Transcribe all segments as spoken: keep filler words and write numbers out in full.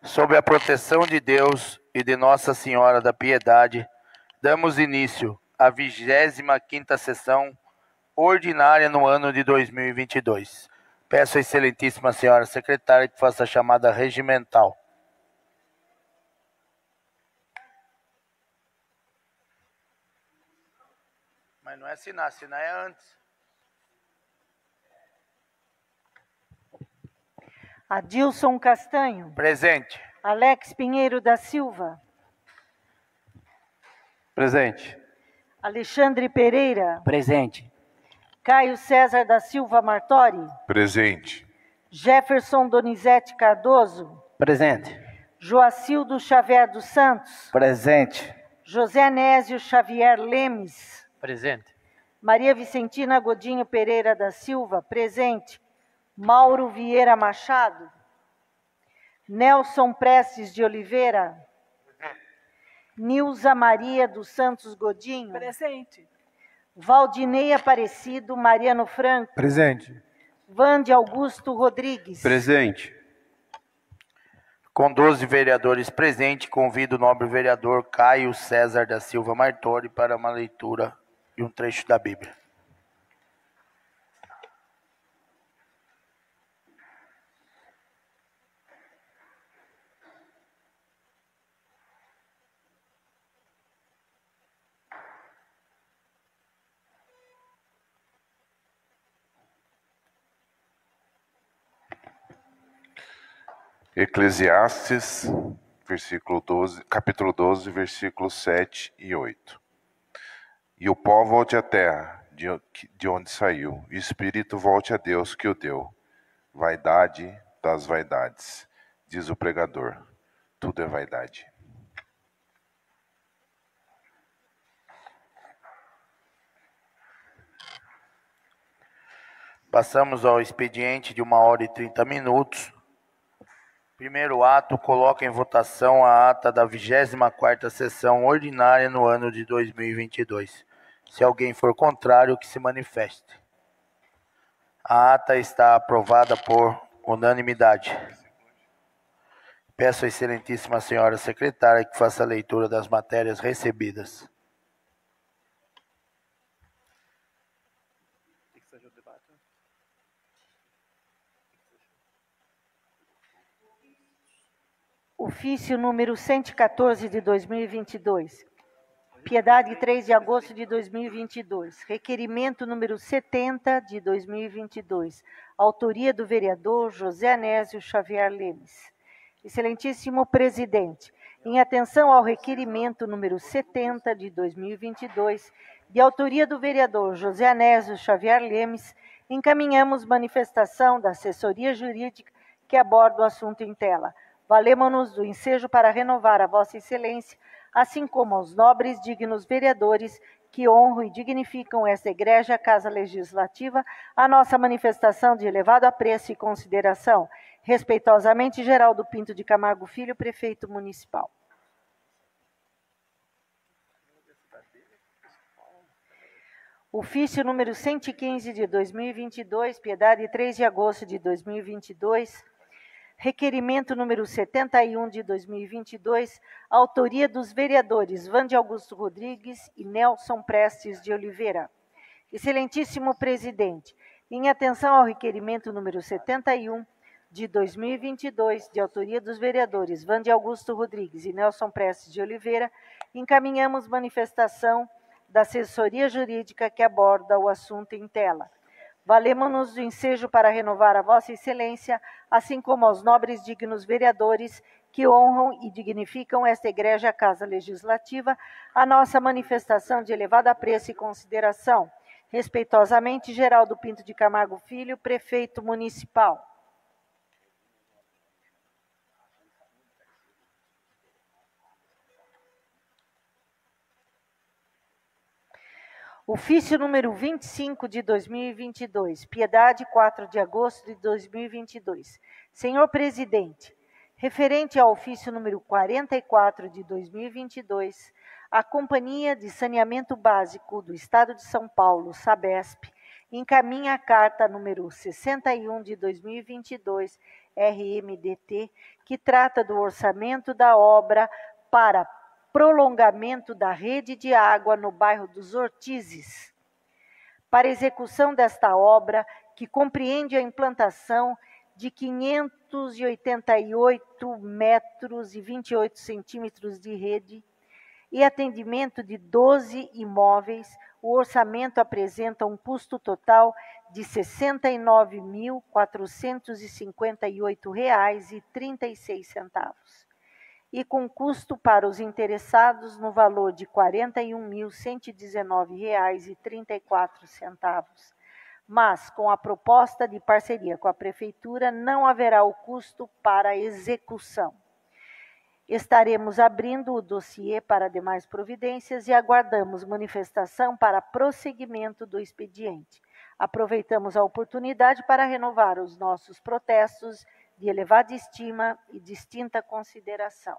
Sob a proteção de Deus e de Nossa Senhora da Piedade, damos início à vigésima quinta sessão ordinária no ano de dois mil e vinte e dois. Peço à excelentíssima senhora secretária que faça a chamada regimental. Mas não é assinar, assinar é antes. Adilson Castanho. Presente. Alex Pinheiro da Silva. Presente. Alexandre Pereira. Presente. Caio César da Silva Martori. Presente. Jefferson Donizete Cardoso. Presente. Joacildo Xavier dos Santos. Presente. José Nésio Xavier Lemes. Presente. Maria Vicentina Godinho Pereira da Silva. Presente. Mauro Vieira Machado. Nelson Prestes de Oliveira. Nilza Maria dos Santos Godinho. Presente. Valdinei Aparecido Mariano Franco. Presente. Vande Augusto Rodrigues. Presente. Com doze vereadores presentes, convido o nobre vereador Caio César da Silva Martori para uma leitura de um trecho da Bíblia. Eclesiastes, versículo doze, capítulo doze, versículos sete e oito. E o pó volte à terra, de, de onde saiu, e o espírito volte a Deus que o deu. Vaidade das vaidades, diz o pregador. Tudo é vaidade. Passamos ao expediente de uma hora e trinta minutos. Primeiro ato, coloca em votação a ata da vigésima quarta sessão ordinária no ano de dois mil e vinte e dois. Se alguém for contrário, que se manifeste. A ata está aprovada por unanimidade. Peço à excelentíssima senhora secretária que faça a leitura das matérias recebidas. Ofício número cento e quatorze de dois mil e vinte e dois. Piedade, três de agosto de dois mil e vinte e dois. Requerimento número setenta de dois mil e vinte e dois. Autoria do vereador José Nésio Xavier Lemes. Excelentíssimo presidente, em atenção ao requerimento número setenta de dois mil e vinte e dois, de autoria do vereador José Nésio Xavier Lemes, encaminhamos manifestação da assessoria jurídica que aborda o assunto em tela. Valemo-nos do ensejo para renovar a Vossa Excelência, assim como aos nobres dignos vereadores que honram e dignificam esta egrégia Casa Legislativa, a nossa manifestação de elevado apreço e consideração. Respeitosamente, Geraldo Pinto de Camargo Filho, Prefeito Municipal. Ofício número cento e quinze de dois mil e vinte e dois, Piedade, três de agosto de dois mil e vinte e dois. Requerimento número setenta e um de dois mil e vinte e dois, autoria dos vereadores Vande Augusto Rodrigues e Nelson Prestes de Oliveira. Excelentíssimo presidente, em atenção ao requerimento número setenta e um de dois mil e vinte e dois, de autoria dos vereadores Vande Augusto Rodrigues e Nelson Prestes de Oliveira, encaminhamos manifestação da assessoria jurídica que aborda o assunto em tela. Valemo-nos do ensejo para renovar a Vossa Excelência, assim como aos nobres dignos vereadores que honram e dignificam esta egrégia Casa Legislativa, a nossa manifestação de elevado apreço e consideração. Respeitosamente, Geraldo Pinto de Camargo Filho, Prefeito Municipal. Ofício número vinte e cinco de dois mil e vinte e dois, Piedade, quatro de agosto de dois mil e vinte e dois. Senhor presidente, referente ao ofício número quarenta e quatro de dois mil e vinte e dois, a Companhia de Saneamento Básico do Estado de São Paulo, Sabesp, encaminha a carta número sessenta e um de dois mil e vinte e dois, R M D T, que trata do orçamento da obra para prolongamento da rede de água no bairro dos Ortizes. Para execução desta obra, que compreende a implantação de quinhentos e oitenta e oito metros e vinte e oito centímetros de rede e atendimento de doze imóveis, o orçamento apresenta um custo total de sessenta e nove mil quatrocentos e cinquenta e oito reais e trinta e seis centavos, e com custo para os interessados no valor de quarenta e um mil cento e dezenove reais e trinta e quatro centavos. Mas, com a proposta de parceria com a Prefeitura, não haverá o custo para execução. Estaremos abrindo o dossiê para demais providências e aguardamos manifestação para prosseguimento do expediente. Aproveitamos a oportunidade para renovar os nossos protestos de elevada estima e distinta consideração.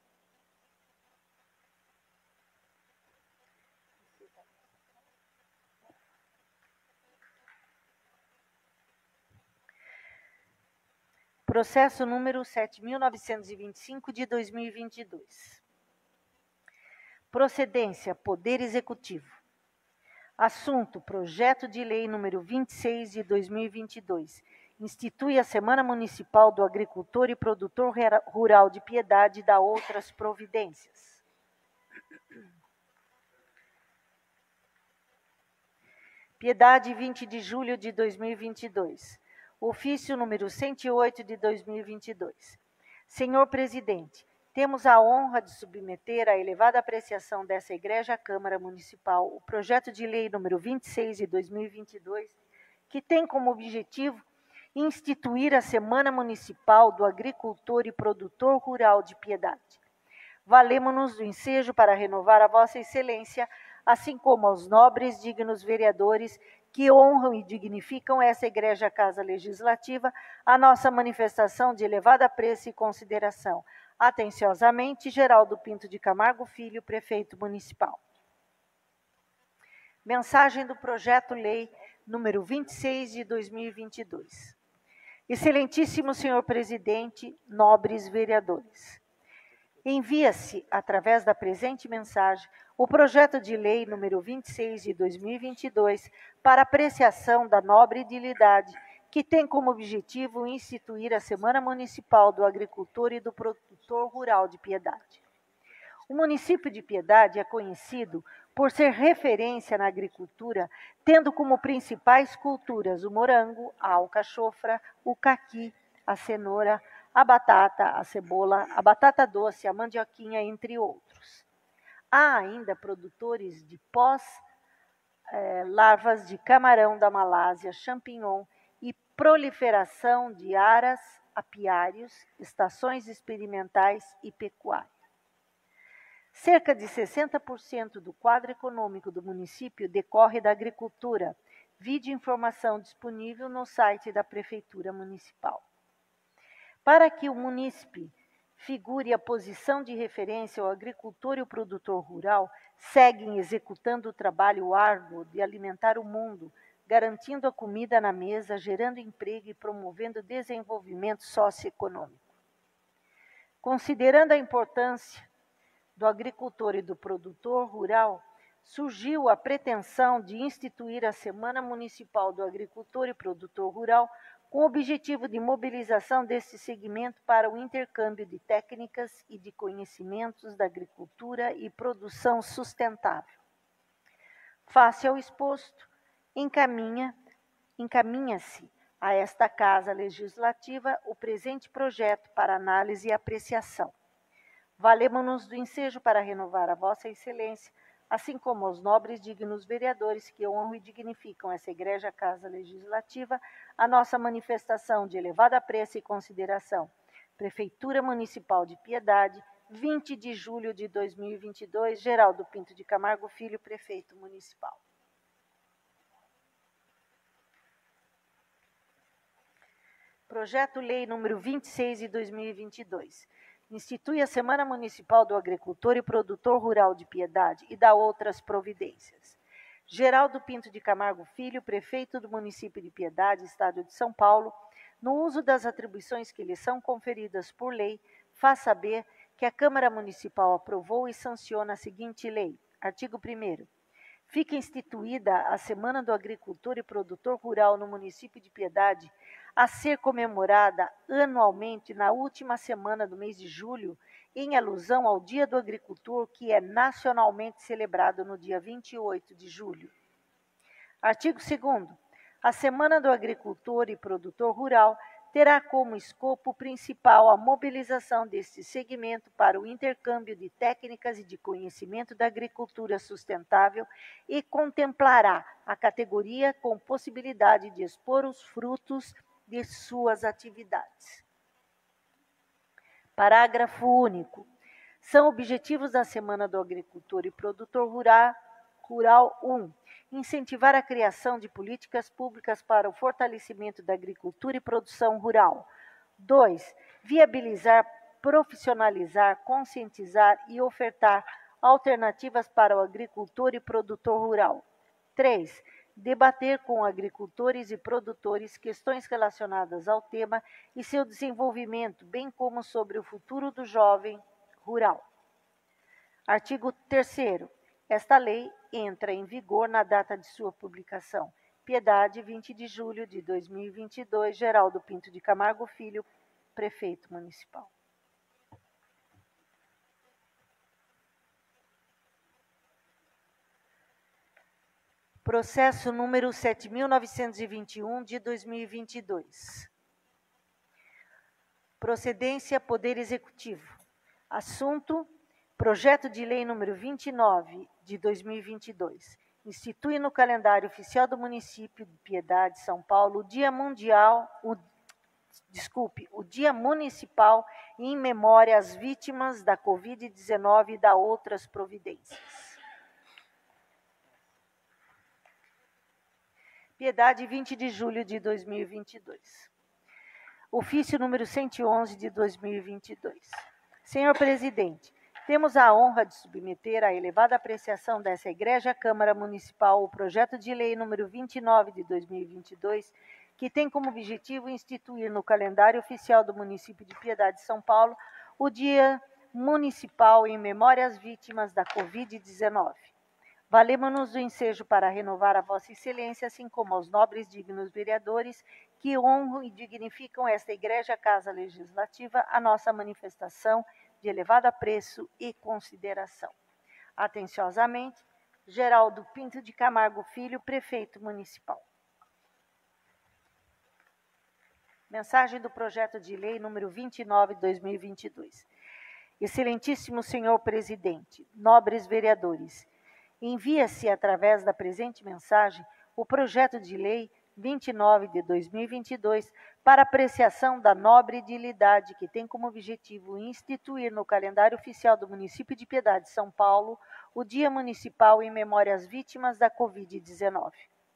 Processo número sete mil novecentos e vinte e cinco de dois mil e vinte e dois. Procedência, Poder Executivo. Assunto, projeto de lei número vinte e seis de dois mil e vinte e dois. Institui a Semana Municipal do Agricultor e Produtor Rural de Piedade e dá outras providências. Piedade, vinte de julho de dois mil e vinte e dois. Ofício número cento e oito de dois mil e vinte e dois. Senhor Presidente, temos a honra de submeter à elevada apreciação dessa Igreja Câmara Municipal o projeto de lei número vinte e seis de dois mil e vinte e dois, que tem como objetivo instituir a Semana Municipal do Agricultor e Produtor Rural de Piedade. Valemo-nos do ensejo para renovar a Vossa Excelência, assim como aos nobres, dignos vereadores que honram e dignificam essa Igreja Casa Legislativa, a nossa manifestação de elevado apreço e consideração. Atenciosamente, Geraldo Pinto de Camargo Filho, Prefeito Municipal. Mensagem do Projeto-Lei número vinte e seis de dois mil e vinte e dois. Excelentíssimo Senhor Presidente, nobres vereadores. Envia-se, através da presente mensagem, o projeto de lei número vinte e seis de dois mil e vinte e dois para apreciação da nobre idilidade, que tem como objetivo instituir a Semana Municipal do Agricultor e do Produtor Rural de Piedade. O município de Piedade é conhecido por ser referência na agricultura, tendo como principais culturas o morango, a alcachofra, o caqui, a cenoura, a batata, a cebola, a batata doce, a mandioquinha, entre outros. Há ainda produtores de pós, eh, larvas de camarão da Malásia, champignon e proliferação de aras, apiários, estações experimentais e pecuária. Cerca de sessenta por cento do quadro econômico do município decorre da agricultura, vide informação disponível no site da Prefeitura Municipal. Para que o munícipe figure a posição de referência, o agricultor e o produtor rural seguem executando o trabalho árduo de alimentar o mundo, garantindo a comida na mesa, gerando emprego e promovendo o desenvolvimento socioeconômico. Considerando a importância do agricultor e do produtor rural, surgiu a pretensão de instituir a Semana Municipal do Agricultor e Produtor Rural com o objetivo de mobilização desse segmento para o intercâmbio de técnicas e de conhecimentos da agricultura e produção sustentável. Face ao exposto, encaminha, encaminha-se a esta Casa Legislativa o presente projeto para análise e apreciação. Valemo-nos do ensejo para renovar a Vossa Excelência, assim como aos nobres dignos vereadores que honram e dignificam essa Igreja Casa Legislativa, a nossa manifestação de elevado apreço e consideração. Prefeitura Municipal de Piedade, vinte de julho de dois mil e vinte e dois, Geraldo Pinto de Camargo Filho, Prefeito Municipal. Projeto-Lei número vinte e seis de dois mil e vinte e dois. Institui a Semana Municipal do Agricultor e Produtor Rural de Piedade e dá outras providências. Geraldo Pinto de Camargo Filho, Prefeito do município de Piedade, Estado de São Paulo, no uso das atribuições que lhe são conferidas por lei, faz saber que a Câmara Municipal aprovou e sanciona a seguinte lei. Artigo primeiro. Fica instituída a Semana do Agricultor e Produtor Rural no município de Piedade, a ser comemorada anualmente na última semana do mês de julho, em alusão ao Dia do Agricultor, que é nacionalmente celebrado no dia vinte e oito de julho. Artigo segundo. A Semana do Agricultor e Produtor Rural terá como escopo principal a mobilização deste segmento para o intercâmbio de técnicas e de conhecimento da agricultura sustentável e contemplará a categoria com possibilidade de expor os frutos de suas atividades. Parágrafo único. São objetivos da Semana do Agricultor e Produtor Rural, Rural um. Incentivar a criação de políticas públicas para o fortalecimento da agricultura e produção rural. dois. Viabilizar, profissionalizar, conscientizar e ofertar alternativas para o agricultor e produtor rural. três. Debater com agricultores e produtores questões relacionadas ao tema e seu desenvolvimento, bem como sobre o futuro do jovem rural. Artigo terceiro. Esta lei entra em vigor na data de sua publicação. Piedade, vinte de julho de dois mil e vinte e dois, Geraldo Pinto de Camargo Filho, Prefeito Municipal. Processo número sete mil novecentos e vinte e um, de dois mil e vinte e dois. Procedência, Poder Executivo. Assunto: Projeto de Lei número vinte e nove, de dois mil e vinte e dois. Institui no calendário oficial do município de Piedade, São Paulo, o Dia Mundial, o, desculpe, o Dia Municipal em memória às vítimas da covid dezenove e da outras providências. Piedade, vinte de julho de dois mil e vinte e dois. Ofício número cento e onze, de dois mil e vinte e dois. Senhor Presidente, temos a honra de submeter à elevada apreciação dessa Egrégia Câmara Municipal o projeto de lei número vinte e nove de dois mil e vinte e dois, que tem como objetivo instituir no calendário oficial do município de Piedade, São Paulo, o Dia Municipal em memória às vítimas da covid dezenove. Valemo-nos do ensejo para renovar a Vossa Excelência, assim como aos nobres dignos vereadores que honram e dignificam esta Egrégia Casa Legislativa, a nossa manifestação de elevado apreço e consideração. Atenciosamente, Geraldo Pinto de Camargo Filho, Prefeito Municipal. Mensagem do projeto de lei número vinte e nove, de dois mil e vinte e dois. Excelentíssimo senhor Presidente, nobres vereadores, envia-se através da presente mensagem o projeto de lei vinte e nove de dois mil e vinte e dois para apreciação da nobre dignidade que tem como objetivo instituir no calendário oficial do município de Piedade, São Paulo, o Dia Municipal em memória às vítimas da covid dezenove.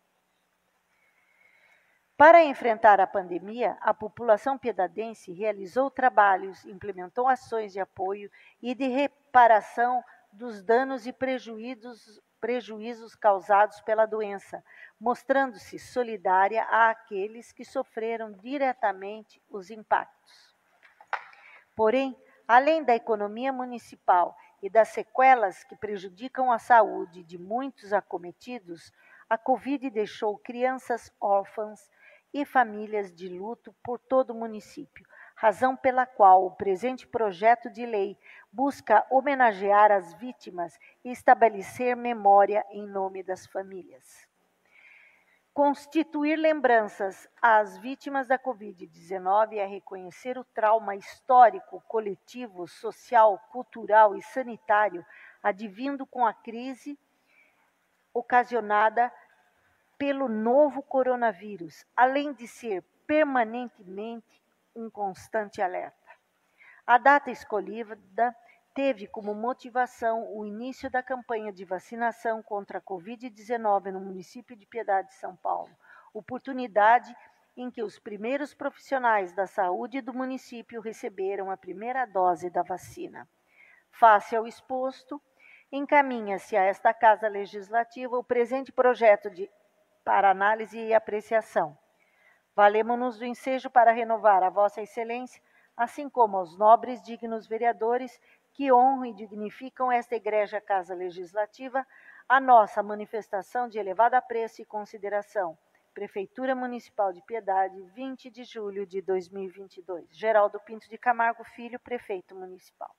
Para enfrentar a pandemia, a população piedadense realizou trabalhos, implementou ações de apoio e de reparação dos danos e prejuízos, prejuízos causados pela doença, mostrando-se solidária àqueles que sofreram diretamente os impactos. Porém, além da economia municipal e das sequelas que prejudicam a saúde de muitos acometidos, a Covid deixou crianças órfãs e famílias de luto por todo o município, razão pela qual o presente projeto de lei busca homenagear as vítimas e estabelecer memória em nome das famílias. Constituir lembranças às vítimas da covid dezenove é reconhecer o trauma histórico, coletivo, social, cultural e sanitário advindo com a crise ocasionada pelo novo coronavírus, além de ser permanentemente um constante alerta. A data escolhida teve como motivação o início da campanha de vacinação contra a covid dezenove no município de Piedade, São Paulo, oportunidade em que os primeiros profissionais da saúde do município receberam a primeira dose da vacina. Face ao exposto, encaminha-se a esta Casa Legislativa o presente projeto de, para análise e apreciação. Valemo-nos do ensejo para renovar a vossa excelência, assim como aos nobres dignos vereadores que honram e dignificam esta egrégia Casa Legislativa, a nossa manifestação de elevado apreço e consideração. Prefeitura Municipal de Piedade, vinte de julho de dois mil e vinte e dois. Geraldo Pinto de Camargo Filho, Prefeito Municipal.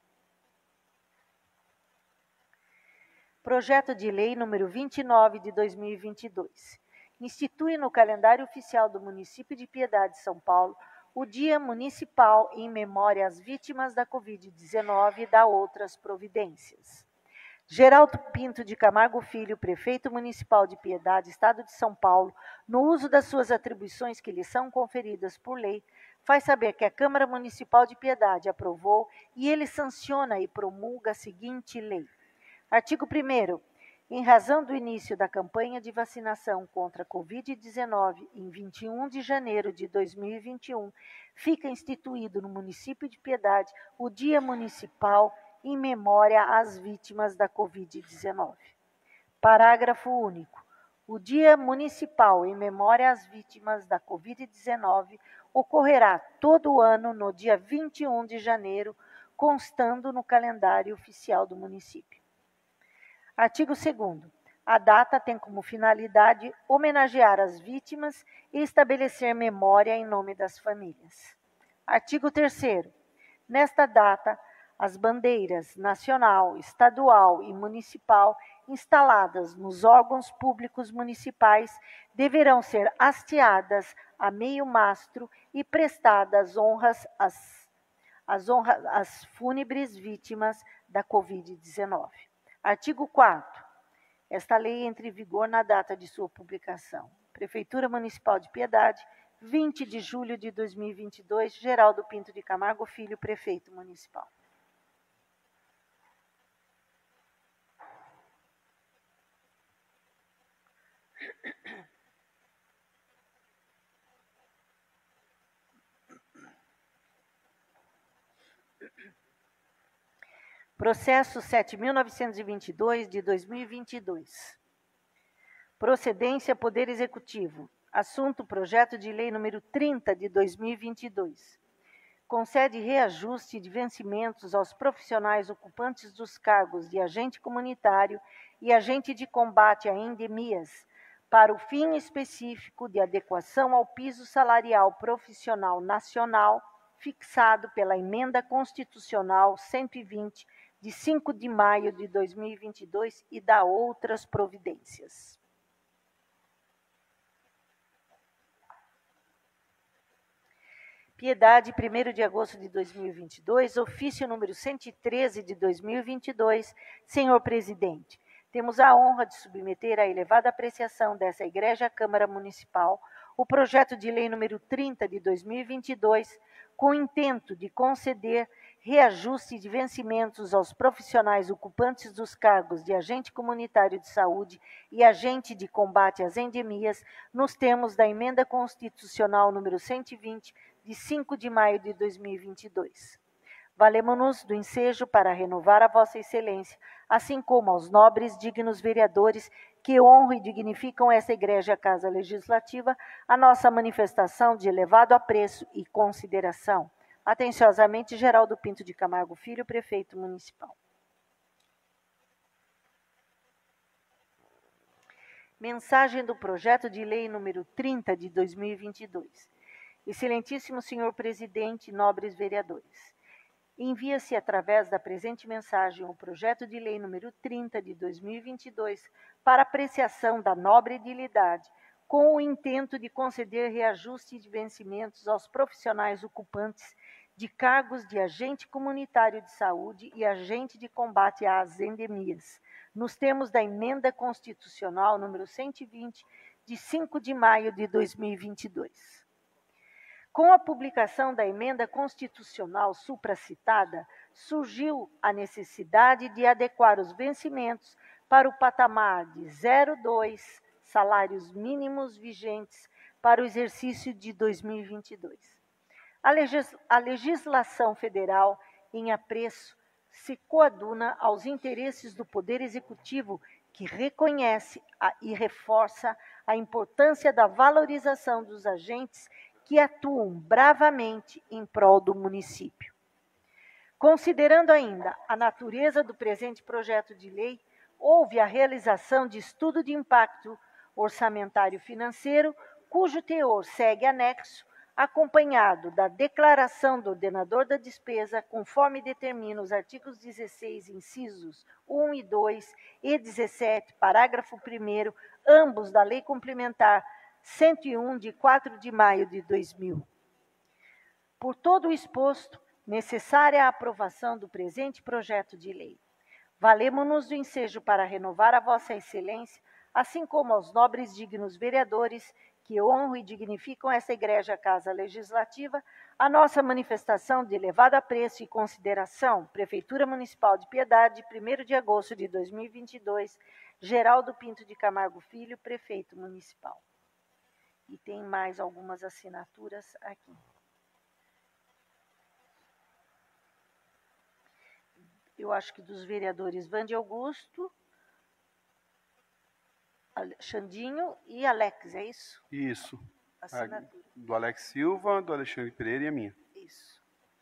Projeto de Lei número vinte e nove de dois mil e vinte e dois. Institui no calendário oficial do município de Piedade, São Paulo, o Dia Municipal em memória às vítimas da covid dezenove e da outras providências. Geraldo Pinto de Camargo Filho, Prefeito Municipal de Piedade, Estado de São Paulo, no uso das suas atribuições que lhe são conferidas por lei, faz saber que a Câmara Municipal de Piedade aprovou e ele sanciona e promulga a seguinte lei. Artigo primeiro. Em razão do início da campanha de vacinação contra a covid dezenove em vinte e um de janeiro de dois mil e vinte e um, fica instituído no município de Piedade o Dia Municipal em memória às vítimas da covid dezenove. Parágrafo único. O Dia Municipal em memória às vítimas da covid dezenove ocorrerá todo ano no dia vinte e um de janeiro, constando no calendário oficial do município. Artigo segundo. A data tem como finalidade homenagear as vítimas e estabelecer memória em nome das famílias. Artigo terceiro. Nesta data, as bandeiras nacional, estadual e municipal instaladas nos órgãos públicos municipais deverão ser hasteadas a meio mastro e prestadas honras às, às, honras, às fúnebres vítimas da covid dezenove. Artigo quarto. Esta lei entra em vigor na data de sua publicação. Prefeitura Municipal de Piedade, vinte de julho de dois mil e vinte e dois, Geraldo Pinto de Camargo Filho, Prefeito Municipal. Processo sete mil novecentos e vinte e dois, de dois mil e vinte e dois. Procedência Poder Executivo. Assunto: Projeto de Lei número trinta, de dois mil e vinte e dois. Concede reajuste de vencimentos aos profissionais ocupantes dos cargos de agente comunitário e agente de combate a endemias, para o fim específico de adequação ao piso salarial profissional nacional, fixado pela Emenda Constitucional cento e vinte, de cinco de maio de dois mil e vinte e dois, e da outras providências. Piedade, primeiro de agosto de dois mil e vinte e dois, ofício número cento e treze de dois mil e vinte e dois. Senhor presidente, temos a honra de submeter à elevada apreciação dessa Igreja Câmara Municipal o projeto de lei número trinta de dois mil e vinte e dois, com o intento de conceder reajuste de vencimentos aos profissionais ocupantes dos cargos de agente comunitário de saúde e agente de combate às endemias, nos termos da Emenda Constitucional número cento e vinte, de cinco de maio de dois mil e vinte e dois. Valemo-nos do ensejo para renovar a vossa excelência, assim como aos nobres dignos vereadores que honram e dignificam essa Igreja Casa Legislativa, a nossa manifestação de elevado apreço e consideração. Atenciosamente, Geraldo Pinto de Camargo Filho, Prefeito Municipal. Mensagem do projeto de lei número trinta de dois mil e vinte e dois. Excelentíssimo senhor presidente, nobres vereadores. Envia-se através da presente mensagem o projeto de lei número trinta de dois mil e vinte e dois para apreciação da nobre edilidade, com o intento de conceder reajuste de vencimentos aos profissionais ocupantes de cargos de agente comunitário de saúde e agente de combate às endemias, nos termos da Emenda Constitucional número cento e vinte, de cinco de maio de dois mil e vinte e dois. Com a publicação da Emenda Constitucional supracitada, surgiu a necessidade de adequar os vencimentos para o patamar de zero vírgula dois salários mínimos vigentes para o exercício de dois mil e vinte e dois. A, legis- a legislação federal, em apreço, se coaduna aos interesses do Poder Executivo, que reconhece a, e reforça a importância da valorização dos agentes que atuam bravamente em prol do município. Considerando ainda a natureza do presente projeto de lei, houve a realização de estudo de impacto orçamentário financeiro, cujo teor segue anexo, acompanhado da declaração do ordenador da despesa, conforme determina os artigos dezesseis, incisos um e dois e dezessete, parágrafo primeiro, ambos da Lei Complementar cento e um, de quatro de maio de dois mil. Por todo o exposto, necessária a aprovação do presente projeto de lei. Valemo-nos do ensejo para renovar a Vossa Excelência, assim como aos nobres dignos vereadores que honram e dignificam essa Igreja Casa Legislativa, a nossa manifestação de elevado apreço e consideração, Prefeitura Municipal de Piedade, primeiro de agosto de dois mil e vinte e dois, Geraldo Pinto de Camargo Filho, Prefeito Municipal. E tem mais algumas assinaturas aqui. Eu acho que dos vereadores Vande Augusto, Xandinho e Alex, é isso? Isso. Assinatura. Do Alex Silva, do Alexandre Pereira e a minha. Isso.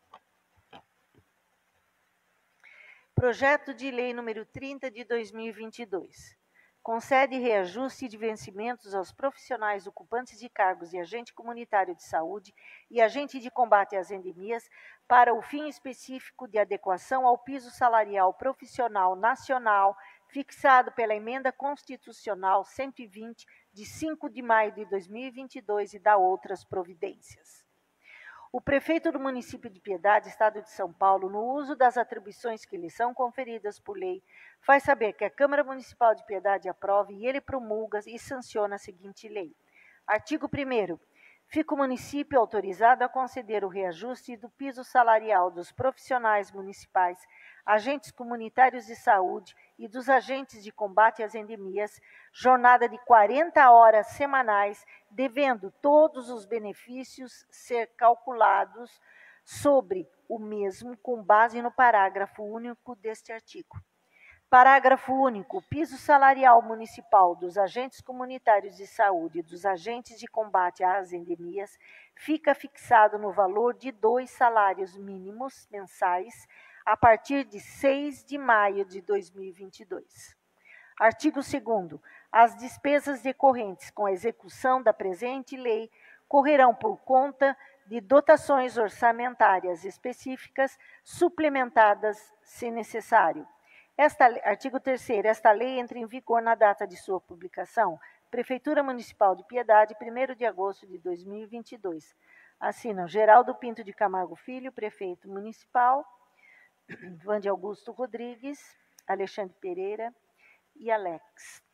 Projeto de lei número trinta de dois mil e vinte e dois. Concede reajuste de vencimentos aos profissionais ocupantes de cargos de agente comunitário de saúde e agente de combate às endemias para o fim específico de adequação ao piso salarial profissional nacional fixado pela Emenda Constitucional cento e vinte, de cinco de maio de dois mil e vinte e dois, e da outras providências. O prefeito do município de Piedade, Estado de São Paulo, no uso das atribuições que lhe são conferidas por lei, faz saber que a Câmara Municipal de Piedade aprova e ele promulga e sanciona a seguinte lei. Artigo primeiro. Fica o município autorizado a conceder o reajuste do piso salarial dos profissionais municipais, agentes comunitários de saúde e dos agentes de combate às endemias, jornada de quarenta horas semanais, devendo todos os benefícios ser calculados sobre o mesmo com base no parágrafo único deste artigo. Parágrafo único. O piso salarial municipal dos agentes comunitários de saúde e dos agentes de combate às endemias fica fixado no valor de dois salários mínimos mensais a partir de seis de maio de dois mil e vinte e dois. Artigo segundo. As despesas decorrentes com a execução da presente lei correrão por conta de dotações orçamentárias específicas suplementadas, se necessário. Esta, artigo terceiro. Esta lei entra em vigor na data de sua publicação. Prefeitura Municipal de Piedade, primeiro de agosto de dois mil e vinte e dois. Assinam Geraldo Pinto de Camargo Filho, prefeito municipal, Vande Augusto Rodrigues, Alexandre Pereira e Alex.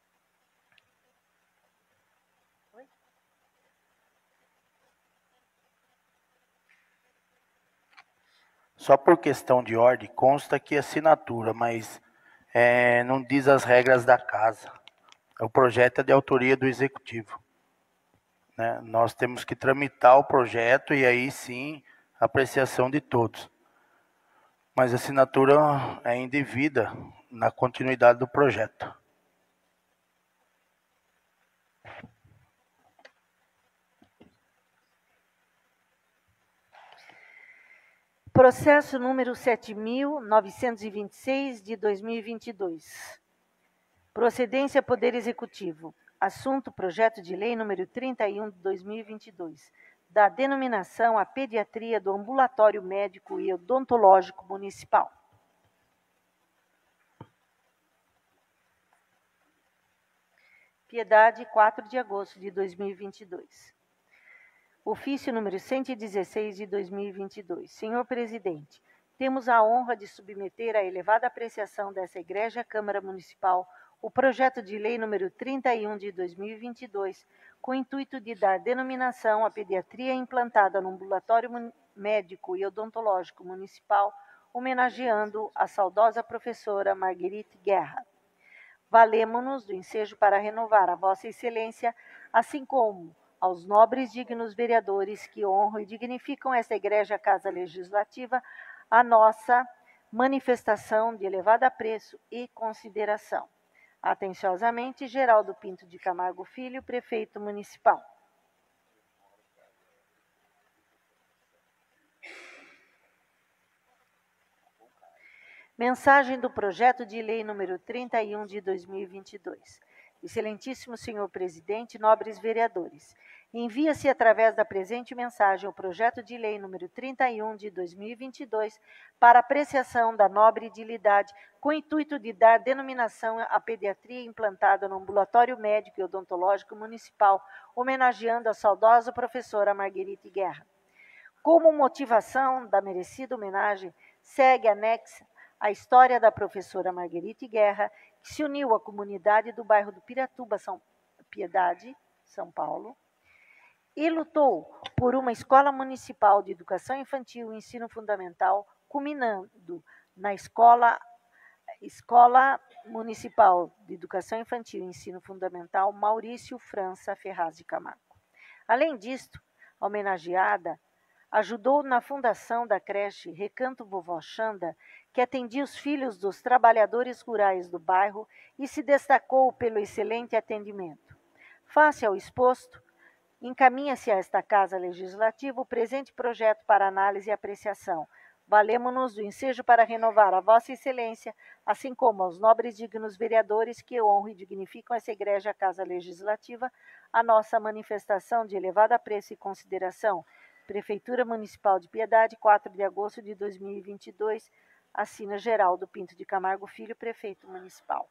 Oi? Só por questão de ordem, consta aqui assinatura, mas é, não diz as regras da casa. O projeto é de autoria do executivo. Né? Nós temos que tramitar o projeto e aí sim, apreciação de todos. Mas a assinatura é indevida na continuidade do projeto. Processo número sete mil novecentos e vinte e seis, de dois mil e vinte e dois. Procedência Poder Executivo. Assunto: projeto de lei número trinta e um, de dois mil e vinte e dois. Da denominação à pediatria do ambulatório médico e odontológico municipal. Piedade, quatro de agosto de dois mil e vinte e dois. Ofício número cento e dezesseis, de dois mil e vinte e dois. Senhor Presidente, temos a honra de submeter à elevada apreciação dessa Igreja Câmara Municipal o projeto de lei número trinta e um, de dois mil e vinte e dois, com o intuito de dar denominação à pediatria implantada no ambulatório médico e odontológico municipal, homenageando a saudosa professora Marguerite Guerra. Valemo-nos do ensejo para renovar a Vossa Excelência, assim como aos nobres dignos vereadores que honram e dignificam esta Igreja Casa Legislativa, a nossa manifestação de elevado apreço e consideração. Atenciosamente, Geraldo Pinto de Camargo Filho, Prefeito Municipal. Mensagem do projeto de lei número trinta e um de dois mil e vinte e dois. Excelentíssimo senhor presidente, nobres vereadores, envia-se através da presente mensagem o projeto de lei número trinta e um de dois mil e vinte e dois para apreciação da nobre idilidade, com o intuito de dar denominação à pediatria implantada no Ambulatório Médico e Odontológico Municipal, homenageando a saudosa professora Marguerite Guerra. Como motivação da merecida homenagem, segue anexa a história da professora Marguerite Guerra, que se uniu à comunidade do bairro do Piratuba, São Piedade, São Paulo, e lutou por uma escola municipal de educação infantil e ensino fundamental, culminando na escola, escola Municipal de Educação Infantil e Ensino Fundamental Maurício França Ferraz de Camargo. Além disto, a homenageada ajudou na fundação da creche Recanto Vovó Xanda, que atendia os filhos dos trabalhadores rurais do bairro e se destacou pelo excelente atendimento. Face ao exposto, encaminha-se a esta Casa Legislativa o presente projeto para análise e apreciação. Valemo-nos do ensejo para renovar a Vossa Excelência, assim como aos nobres e dignos vereadores que honram e dignificam essa egrégia Casa Legislativa, a nossa manifestação de elevado apreço e consideração. Prefeitura Municipal de Piedade, quatro de agosto de dois mil e vinte e dois, assina Geraldo Pinto de Camargo Filho, Prefeito Municipal.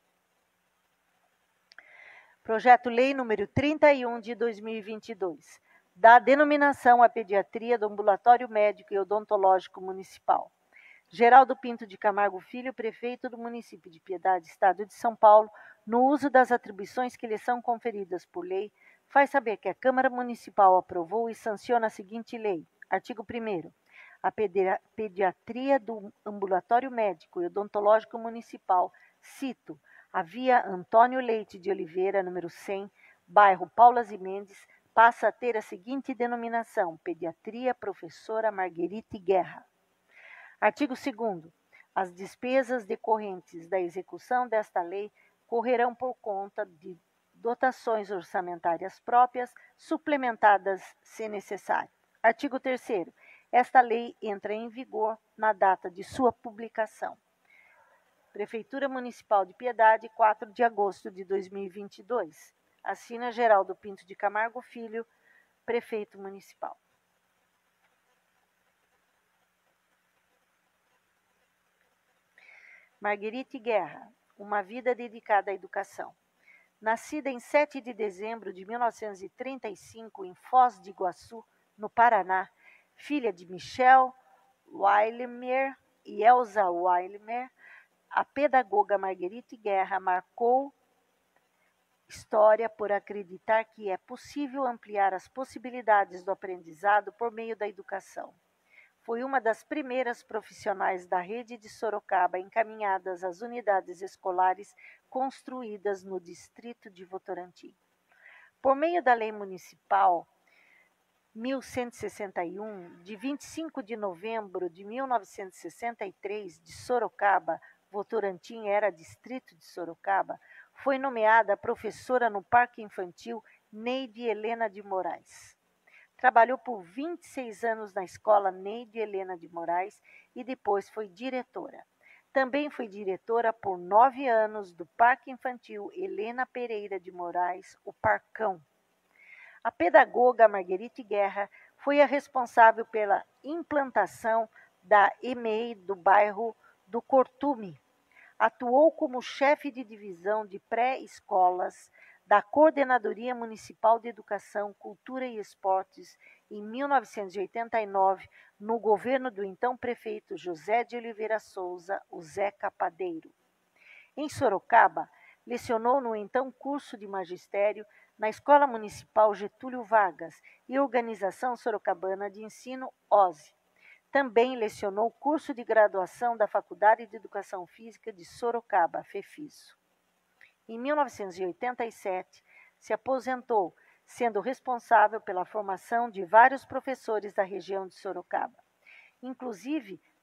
Projeto-Lei número trinta e um de dois mil e vinte e dois, dá denominação à pediatria do Ambulatório Médico e Odontológico Municipal. Geraldo Pinto de Camargo Filho, Prefeito do município de Piedade, Estado de São Paulo, no uso das atribuições que lhe são conferidas por lei, faz saber que a Câmara Municipal aprovou e sanciona a seguinte lei. Artigo primeiro. A pediatria do Ambulatório Médico e Odontológico Municipal, cito, a Via Antônio Leite de Oliveira, número cem, bairro Paulas e Mendes, passa a ter a seguinte denominação, Pediatria Professora Marguerite Guerra. Artigo segundo. As despesas decorrentes da execução desta lei correrão por conta de dotações orçamentárias próprias, suplementadas se necessário. Artigo terceiro. Esta lei entra em vigor na data de sua publicação. Prefeitura Municipal de Piedade, quatro de agosto de dois mil e vinte e dois. Assina Geraldo Pinto de Camargo Filho, Prefeito Municipal. Marguerite Guerra, uma vida dedicada à educação. Nascida em sete de dezembro de mil novecentos e trinta e cinco em Foz de Iguaçu, no Paraná, filha de Michel Weilemer e Elza Weilemer, a pedagoga Marguerite Guerra marcou história por acreditar que é possível ampliar as possibilidades do aprendizado por meio da educação. Foi uma das primeiras profissionais da rede de Sorocaba encaminhadas às unidades escolares construídas no distrito de Votorantim. Por meio da Lei Municipal mil cento e sessenta e um, de vinte e cinco de novembro de mil novecentos e sessenta e três, de Sorocaba, Votorantim era distrito de Sorocaba, foi nomeada professora no Parque Infantil Neide Helena de Moraes. Trabalhou por vinte e seis anos na escola Neide Helena de Moraes e depois foi diretora. Também foi diretora por nove anos do Parque Infantil Helena Pereira de Moraes, o Parcão. A pedagoga Marguerite Guerra foi a responsável pela implantação da E M E I do bairro do Cortume. Atuou como chefe de divisão de pré-escolas da Coordenadoria Municipal de Educação, Cultura e Esportes em mil novecentos e oitenta e nove, no governo do então prefeito José de Oliveira Souza, o Zeca Padeiro. Em Sorocaba, lecionou no então curso de magistério na Escola Municipal Getúlio Vargas e Organização Sorocabana de Ensino, O S E. Também lecionou o curso de graduação da Faculdade de Educação Física de Sorocaba, FEFISO. Em mil novecentos e oitenta e sete, se aposentou, sendo responsável pela formação de vários professores da região de Sorocaba. Inclusive,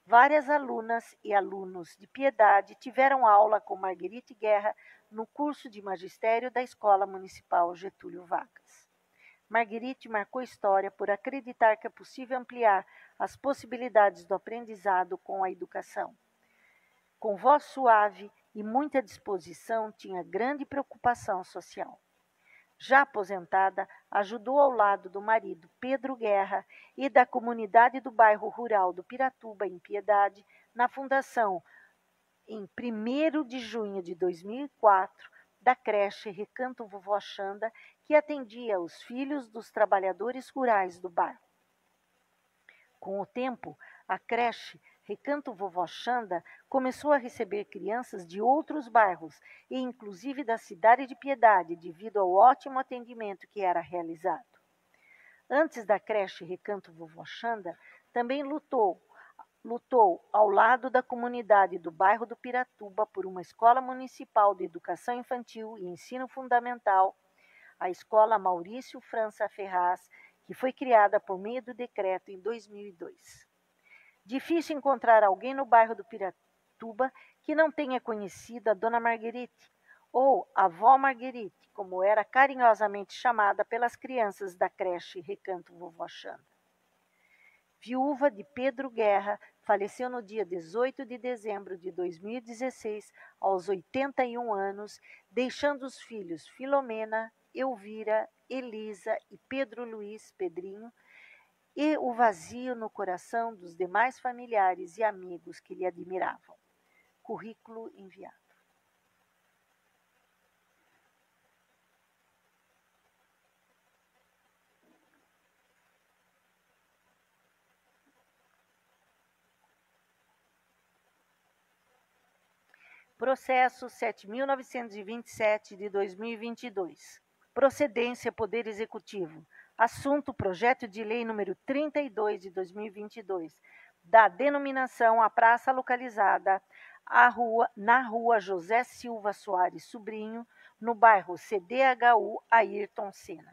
Várias alunas e alunos de Piedade tiveram aula com Marguerite Guerra no curso de magistério da Escola Municipal Getúlio Vargas. Marguerite marcou história por acreditar que é possível ampliar as possibilidades do aprendizado com a educação. Com voz suave e muita disposição, tinha grande preocupação social. Já aposentada, ajudou ao lado do marido Pedro Guerra e da comunidade do bairro rural do Piratuba, em Piedade, na fundação, em primeiro de junho de dois mil e quatro, da creche Recanto Vovó Xanda, que atendia os filhos dos trabalhadores rurais do bairro. Com o tempo, a creche Recanto Vovó Xanda começou a receber crianças de outros bairros e inclusive da cidade de Piedade, devido ao ótimo atendimento que era realizado. Antes da creche Recanto Vovó Xanda, também lutou, lutou ao lado da comunidade do bairro do Piratuba por uma escola municipal de educação infantil e ensino fundamental, a Escola Maurício França Ferraz, que foi criada por meio do decreto em dois mil e dois. Difícil encontrar alguém no bairro do Piratuba que não tenha conhecido a Dona Marguerite, ou a Vó Marguerite, como era carinhosamente chamada pelas crianças da creche Recanto Vovó Xanda. Viúva de Pedro Guerra, faleceu no dia dezoito de dezembro de dois mil e dezesseis, aos oitenta e um anos, deixando os filhos Filomena, Elvira, Elisa e Pedro Luiz, Pedrinho, e o vazio no coração dos demais familiares e amigos que lhe admiravam. Currículo enviado. Processo sete mil novecentos e vinte e sete de dois mil e vinte e dois. Procedência Poder Executivo. Assunto: projeto de lei número trinta e dois de dois mil e vinte e dois, da denominação à praça localizada à rua, na rua José Silva Soares Sobrinho, no bairro C D H U Ayrton Senna.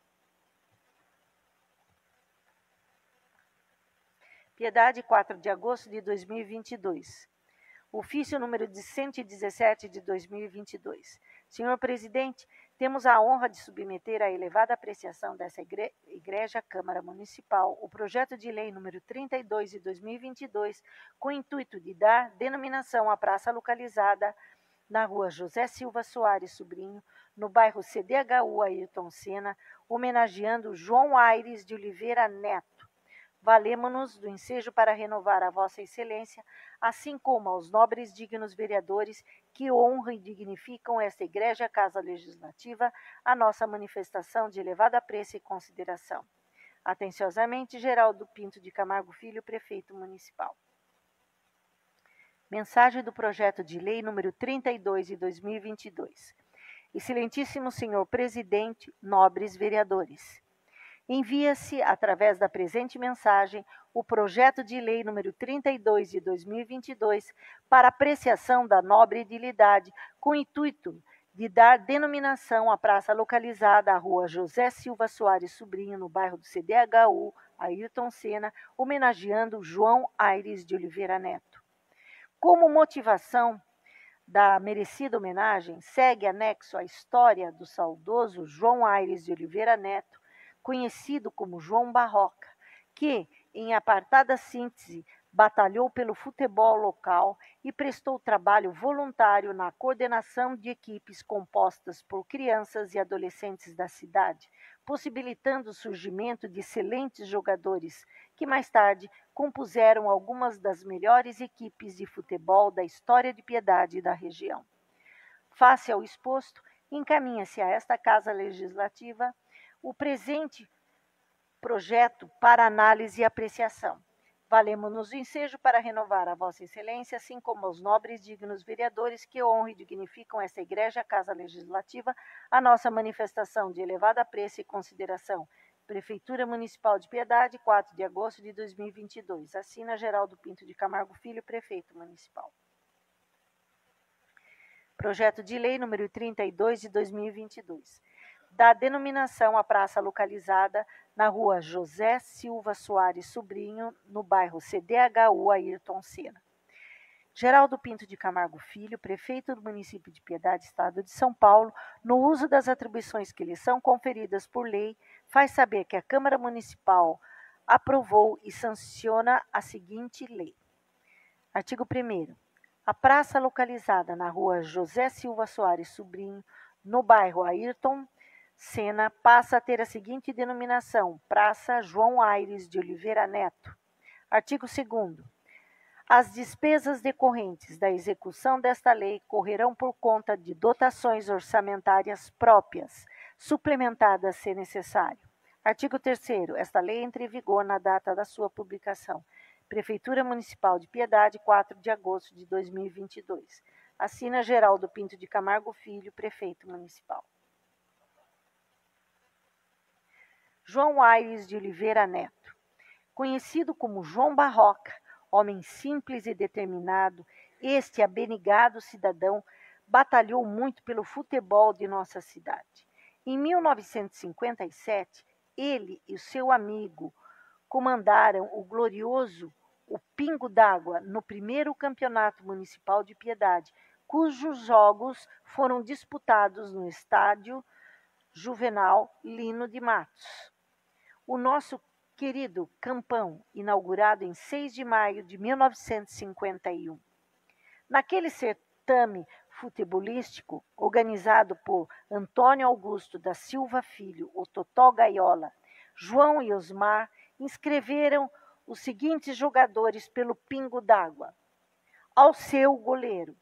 Piedade, quatro de agosto de dois mil e vinte e dois. Ofício número de cento e dezessete de dois mil e vinte e dois. Senhor Presidente, temos a honra de submeter à elevada apreciação dessa igre- Igreja Câmara Municipal o projeto de lei número trinta e dois de dois mil e vinte e dois, com o intuito de dar denominação à praça localizada na rua José Silva Soares Sobrinho, no bairro C D H U Ayrton Senna, homenageando João Aires de Oliveira Neto. Valemo-nos do ensejo para renovar a Vossa Excelência, assim como aos nobres dignos vereadores que honram e dignificam esta Igreja Casa Legislativa, a nossa manifestação de elevado apreço e consideração. Atenciosamente, Geraldo Pinto de Camargo Filho, Prefeito Municipal. Mensagem do projeto de lei número trinta e dois de dois mil e vinte e dois. Excelentíssimo Senhor Presidente, nobres vereadores. Envia-se, através da presente mensagem, o projeto de lei número trinta e dois de dois mil e vinte e dois para apreciação da nobre edilidade, com o intuito de dar denominação à praça localizada à rua José Silva Soares Sobrinho, no bairro do C D H U, Ayrton Senna, homenageando João Aires de Oliveira Neto. Como motivação da merecida homenagem, segue anexo a história do saudoso João Aires de Oliveira Neto, conhecido como João Barroca, que, em apartada síntese, batalhou pelo futebol local e prestou trabalho voluntário na coordenação de equipes compostas por crianças e adolescentes da cidade, possibilitando o surgimento de excelentes jogadores, que mais tarde compuseram algumas das melhores equipes de futebol da história de Piedade e da região. Face ao exposto, encaminha-se a esta Casa Legislativa o presente projeto para análise e apreciação. Valemos-nos do ensejo para renovar a Vossa Excelência, assim como aos nobres dignos vereadores que honram e dignificam esta Igreja Casa Legislativa, a nossa manifestação de elevado apreço e consideração. Prefeitura Municipal de Piedade, quatro de agosto de dois mil e vinte e dois. Assina Geraldo Pinto de Camargo Filho, Prefeito Municipal. Projeto de lei número trinta e dois de dois mil e vinte e dois. dá denominação à praça localizada na rua José Silva Soares Sobrinho, no bairro C D H U Ayrton Senna. Geraldo Pinto de Camargo Filho, prefeito do município de Piedade, Estado de São Paulo, no uso das atribuições que lhe são conferidas por lei, faz saber que a Câmara Municipal aprovou e sanciona a seguinte lei. Artigo primeiro. A praça localizada na rua José Silva Soares Sobrinho, no bairro Ayrton Senna, passa a ter a seguinte denominação: Praça João Aires de Oliveira Neto. Artigo segundo. As despesas decorrentes da execução desta lei correrão por conta de dotações orçamentárias próprias, suplementadas se necessário. Artigo terceiro. Esta lei entra em vigor na data da sua publicação. Prefeitura Municipal de Piedade, quatro de agosto de dois mil e vinte e dois. Assina Geraldo Pinto de Camargo Filho, prefeito municipal. João Aires de Oliveira Neto. Conhecido como João Barroca, homem simples e determinado, este abnegado cidadão batalhou muito pelo futebol de nossa cidade. Em mil novecentos e cinquenta e sete, ele e o seu amigo comandaram o glorioso o Pingo d'Água no primeiro campeonato municipal de Piedade, cujos jogos foram disputados no estádio Juvenal Lino de Matos. O nosso querido Campão, inaugurado em seis de maio de mil novecentos e cinquenta e um. Naquele certame futebolístico, organizado por Antônio Augusto da Silva Filho, o Totó Gaiola, João e Osmar inscreveram os seguintes jogadores pelo Pingo d'Água: Alceu, goleiro;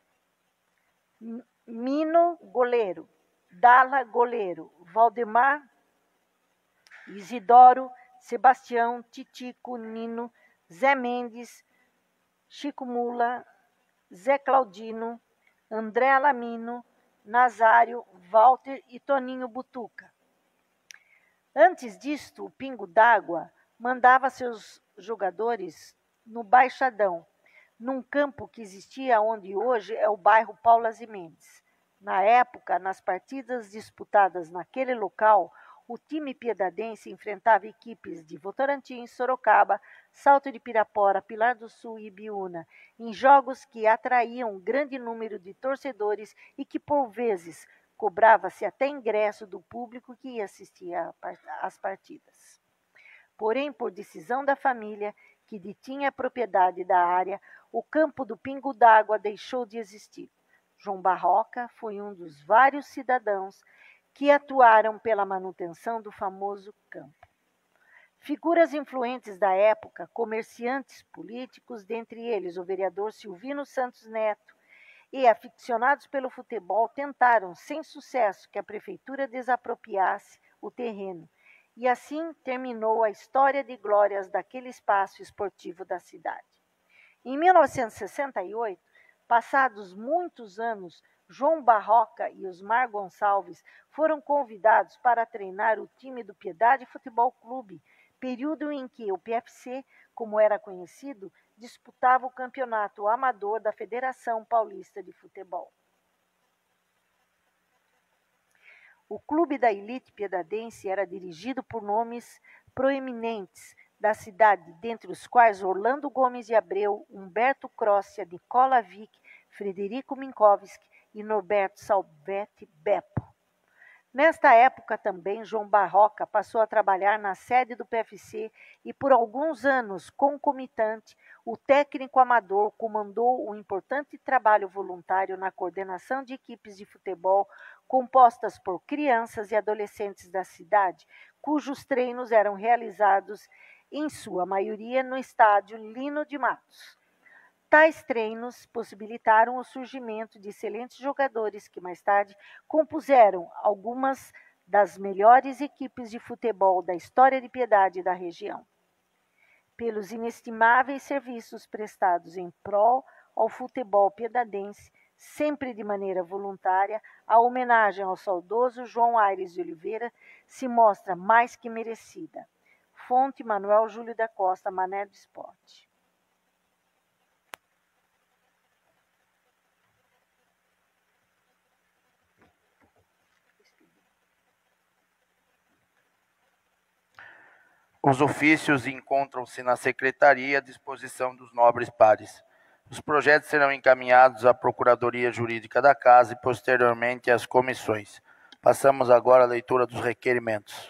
Mino, goleiro; Dala, goleiro; Valdemar, Isidoro, Sebastião, Titico, Nino, Zé Mendes, Chico Mula, Zé Claudino, André Alamino, Nazário, Walter e Toninho Butuca. Antes disto, o Pingo d'Água mandava seus jogadores no Baixadão, num campo que existia onde hoje é o bairro Paulas e Mendes. Na época, nas partidas disputadas naquele local, o time piedadense enfrentava equipes de Votorantim, Sorocaba, Salto de Pirapora, Pilar do Sul e Ibiúna, em jogos que atraíam um grande número de torcedores e que, por vezes, cobrava-se até ingresso do público que ia assistir às partidas. Porém, por decisão da família, que detinha a propriedade da área, o campo do Pingo d'Água deixou de existir. João Barroca foi um dos vários cidadãos que atuaram pela manutenção do famoso campo. Figuras influentes da época, comerciantes políticos, dentre eles o vereador Silvino Santos Neto, e aficionados pelo futebol, tentaram, sem sucesso, que a prefeitura desapropriasse o terreno, e assim terminou a história de glórias daquele espaço esportivo da cidade. Em mil novecentos e sessenta e oito, passados muitos anos, João Barroca e Osmar Gonçalves foram convidados para treinar o time do Piedade Futebol Clube, período em que o P F C, como era conhecido, disputava o campeonato amador da Federação Paulista de Futebol. O clube da elite piedadense era dirigido por nomes proeminentes da cidade, dentre os quais Orlando Gomes de Abreu, Humberto Crossia, Nicola Vick, Frederico Minkowski e Norberto Salvetti Beppo. Nesta época também, João Barroca passou a trabalhar na sede do P F C e, por alguns anos concomitante, o técnico amador comandou um importante trabalho voluntário na coordenação de equipes de futebol compostas por crianças e adolescentes da cidade, cujos treinos eram realizados, em sua maioria, no estádio Lino de Matos. Tais treinos possibilitaram o surgimento de excelentes jogadores que mais tarde compuseram algumas das melhores equipes de futebol da história de Piedade e da região. Pelos inestimáveis serviços prestados em prol ao futebol piedadense, sempre de maneira voluntária, a homenagem ao saudoso João Aires de Oliveira se mostra mais que merecida. Fonte Manuel Júlio da Costa, Mané do Esporte. Os ofícios encontram-se na secretaria à disposição dos nobres pares. Os projetos serão encaminhados à Procuradoria Jurídica da Casa e posteriormente às comissões. Passamos agora à leitura dos requerimentos.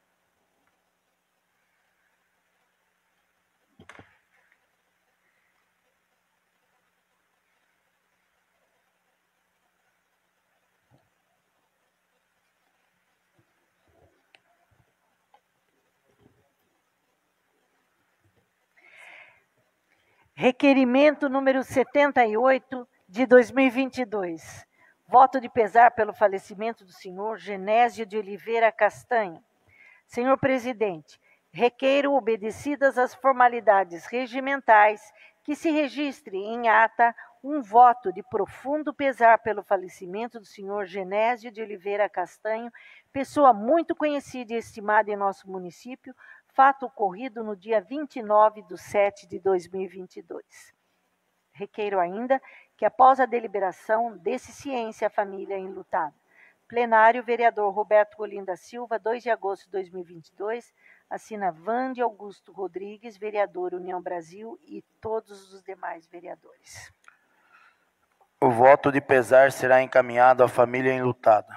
Requerimento número setenta e oito de dois mil e vinte e dois. Voto de pesar pelo falecimento do senhor Genésio de Oliveira Castanho. Senhor presidente, requeiro, obedecidas as formalidades regimentais, que se registre em ata um voto de profundo pesar pelo falecimento do senhor Genésio de Oliveira Castanho, pessoa muito conhecida e estimada em nosso município, fato ocorrido no dia vinte e nove de setembro de dois mil e vinte e dois. Requeiro ainda que, após a deliberação, dê-se ciência à família enlutada. Plenário, vereador Roberto Rolim da Silva, dois de agosto de dois mil e vinte e dois, assina Vande Augusto Rodrigues, vereador União Brasil, e todos os demais vereadores. O voto de pesar será encaminhado à família enlutada.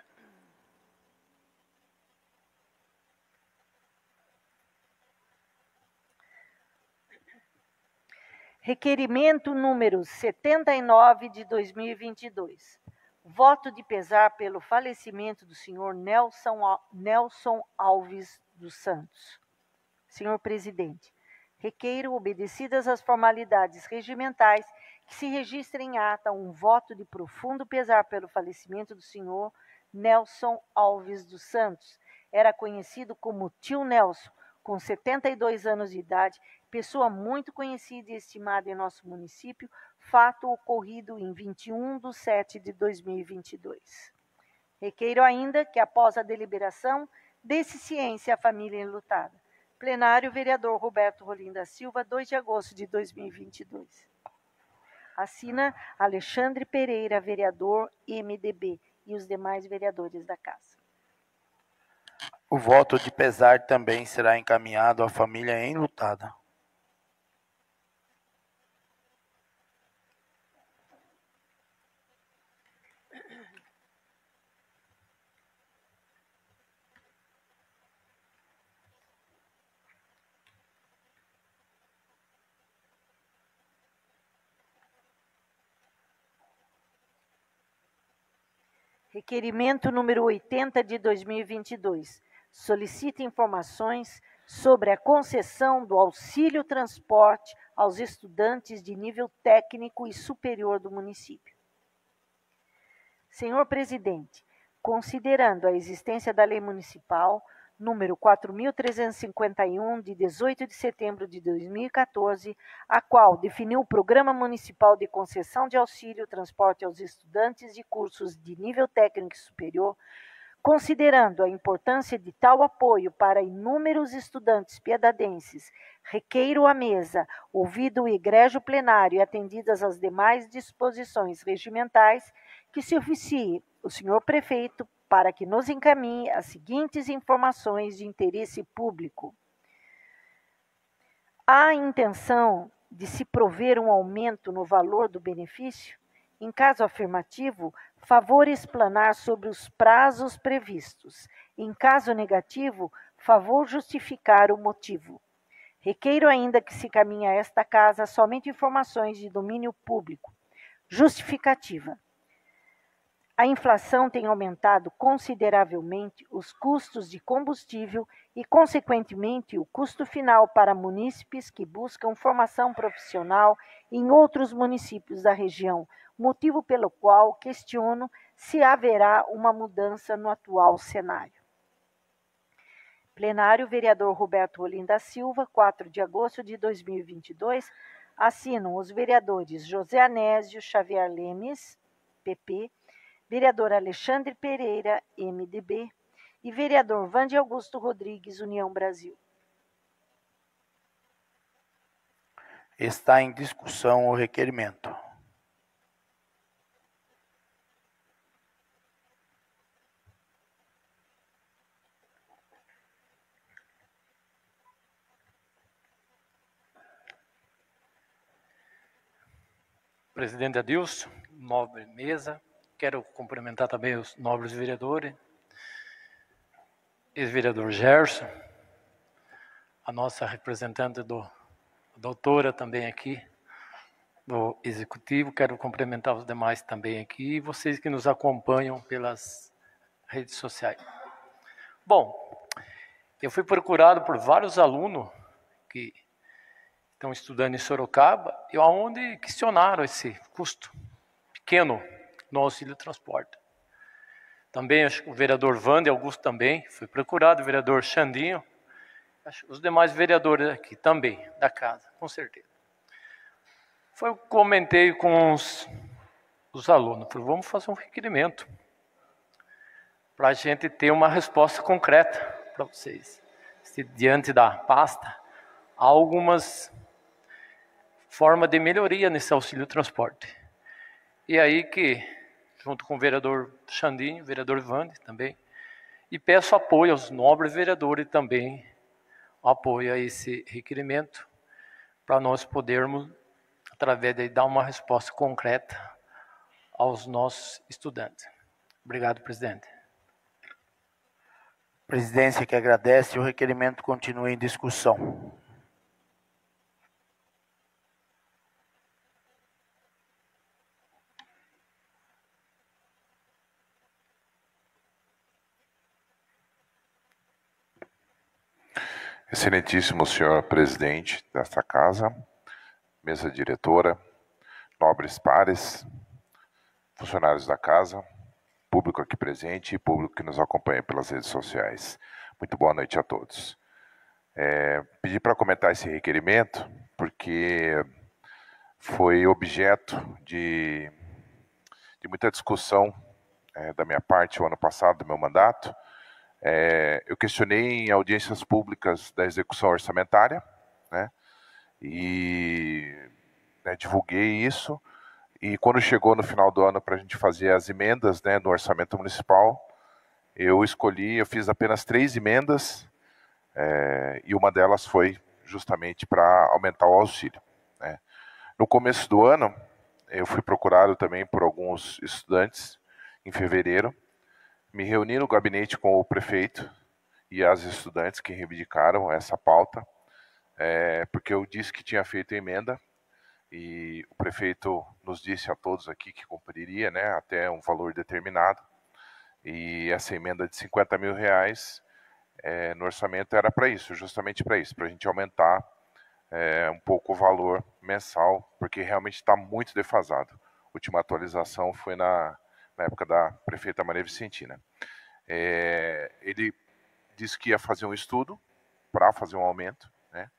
Requerimento número setenta e nove de dois mil e vinte e dois. Voto de pesar pelo falecimento do senhor Nelson, Nelson Alves dos Santos. Senhor presidente, requeiro, obedecidas as formalidades regimentais, que se registre em ata um voto de profundo pesar pelo falecimento do senhor Nelson Alves dos Santos. Era conhecido como Tio Nelson, com setenta e dois anos de idade, pessoa muito conhecida e estimada em nosso município, fato ocorrido em vinte e um de setembro de dois mil e vinte e dois. Requeiro ainda que, após a deliberação, dê-se ciência à família enlutada. Plenário, vereador Roberto Rolim da Silva, dois de agosto de dois mil e vinte e dois. Assina Alexandre Pereira, vereador M D B, e os demais vereadores da Casa. O voto de pesar também será encaminhado à família enlutada. Requerimento número oitenta de dois mil e vinte e dois. Solicita informações sobre a concessão do auxílio transporte aos estudantes de nível técnico e superior do município. Senhor presidente, considerando a existência da Lei Municipal número quatro mil trezentos e cinquenta e um, de dezoito de setembro de dois mil e quatorze, a qual definiu o Programa Municipal de Concessão de Auxílio Transporte aos estudantes de cursos de nível técnico e superior, considerando a importância de tal apoio para inúmeros estudantes piedadenses, requeiro à mesa, ouvido o egrégio plenário e atendidas as demais disposições regimentais, que se oficie o senhor prefeito para que nos encaminhe as seguintes informações de interesse público. Há intenção de se prover um aumento no valor do benefício? Em caso afirmativo, favor explanar sobre os prazos previstos. Em caso negativo, favor justificar o motivo. Requeiro ainda que se encaminhe a esta casa somente informações de domínio público. Justificativa. A inflação tem aumentado consideravelmente os custos de combustível e, consequentemente, o custo final para munícipes que buscam formação profissional em outros municípios da região, motivo pelo qual questiono se haverá uma mudança no atual cenário. Plenário, vereador Roberto Rolim da Silva, quatro de agosto de dois mil e vinte e dois, assinam os vereadores José Anésio Xavier Lemes, P P, vereador Alexandre Pereira, M D B, e vereador Vande Augusto Rodrigues, União Brasil. Está em discussão o requerimento. presidente Adilson, nobre mesa. Quero cumprimentar também os nobres vereadores, ex-vereador Gerson, a nossa representante do a doutora também aqui, do executivo. Quero cumprimentar os demais também aqui e vocês que nos acompanham pelas redes sociais. Bom, eu fui procurado por vários alunos que estão estudando em Sorocaba e onde questionaram esse custo pequeno no auxílio transporte. Também acho que o vereador Wander Augusto também foi procurado, o vereador Xandinho, acho, os demais vereadores aqui também, da casa, com certeza. Foi, eu comentei com os, os alunos, falei, vamos fazer um requerimento para a gente ter uma resposta concreta para vocês. Se diante da pasta, há algumas formas de melhoria nesse auxílio transporte. E aí que, junto com o vereador Xandinho, vereador Wander também, e peço apoio aos nobres vereadores também, apoio a esse requerimento, para nós podermos, através daí, dar uma resposta concreta aos nossos estudantes. Obrigado, presidente. Presidência que agradece, o requerimento continua em discussão. Excelentíssimo senhor presidente desta casa, mesa diretora, nobres pares, funcionários da casa, público aqui presente e público que nos acompanha pelas redes sociais. Muito boa noite a todos. É, pedi para comentar esse requerimento porque foi objeto de, de muita discussão é, da minha parte o ano passado, do meu mandato. É, eu questionei em audiências públicas da execução orçamentária, né, e né, divulguei isso, e quando chegou no final do ano para a gente fazer as emendas, né, no orçamento municipal, eu escolhi, eu fiz apenas três emendas, é, e uma delas foi justamente para aumentar o auxílio, né. No começo do ano, eu fui procurado também por alguns estudantes, em fevereiro, me reuni no gabinete com o prefeito e as estudantes que reivindicaram essa pauta, é, porque eu disse que tinha feito emenda e o prefeito nos disse a todos aqui que cumpriria, né, até um valor determinado, e essa emenda de cinquenta mil reais é, no orçamento era para isso, justamente para isso, para a gente aumentar é, um pouco o valor mensal, porque realmente está muito defasado. A última atualização foi na na época da prefeita Maria Vicentina. É, ele disse que ia fazer um estudo para fazer um aumento, né?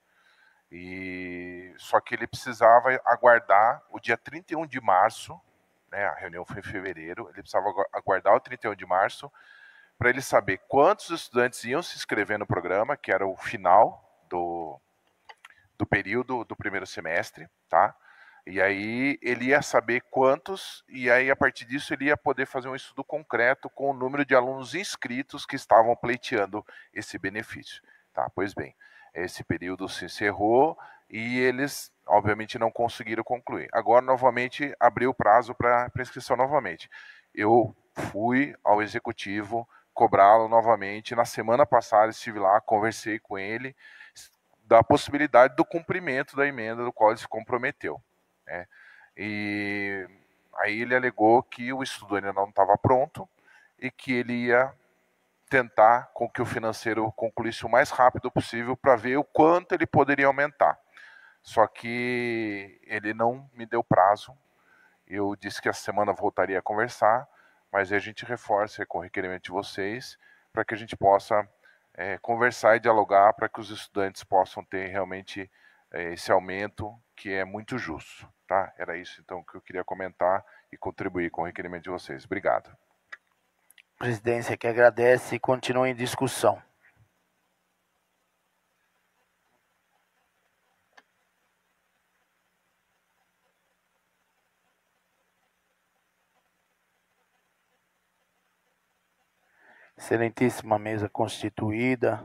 E, só que ele precisava aguardar o dia trinta e um de março, né? A reunião foi em fevereiro, ele precisava aguardar o trinta e um de março para ele saber quantos estudantes iam se inscrever no programa, que era o final do, do período do primeiro semestre, tá? E aí ele ia saber quantos, e aí a partir disso ele ia poder fazer um estudo concreto com o número de alunos inscritos que estavam pleiteando esse benefício. Tá, pois bem, esse período se encerrou e eles, obviamente, não conseguiram concluir. Agora, novamente, abriu o prazo para inscrição novamente. Eu fui ao executivo cobrá-lo novamente. Na semana passada estive lá, conversei com ele da possibilidade do cumprimento da emenda do qual ele se comprometeu. É, e aí ele alegou que o estudo ainda não estava pronto e que ele ia tentar com que o financeiro concluísse o mais rápido possível para ver o quanto ele poderia aumentar. Só que ele não me deu prazo. Eu disse que essa semana voltaria a conversar, mas a gente reforça com o requerimento de vocês para que a gente possa é, conversar e dialogar para que os estudantes possam ter realmente é, esse aumento que é muito justo. Tá? Era isso, então, que eu queria comentar e contribuir com o requerimento de vocês. Obrigado. Presidência que agradece e continua em discussão. Excelentíssima mesa constituída,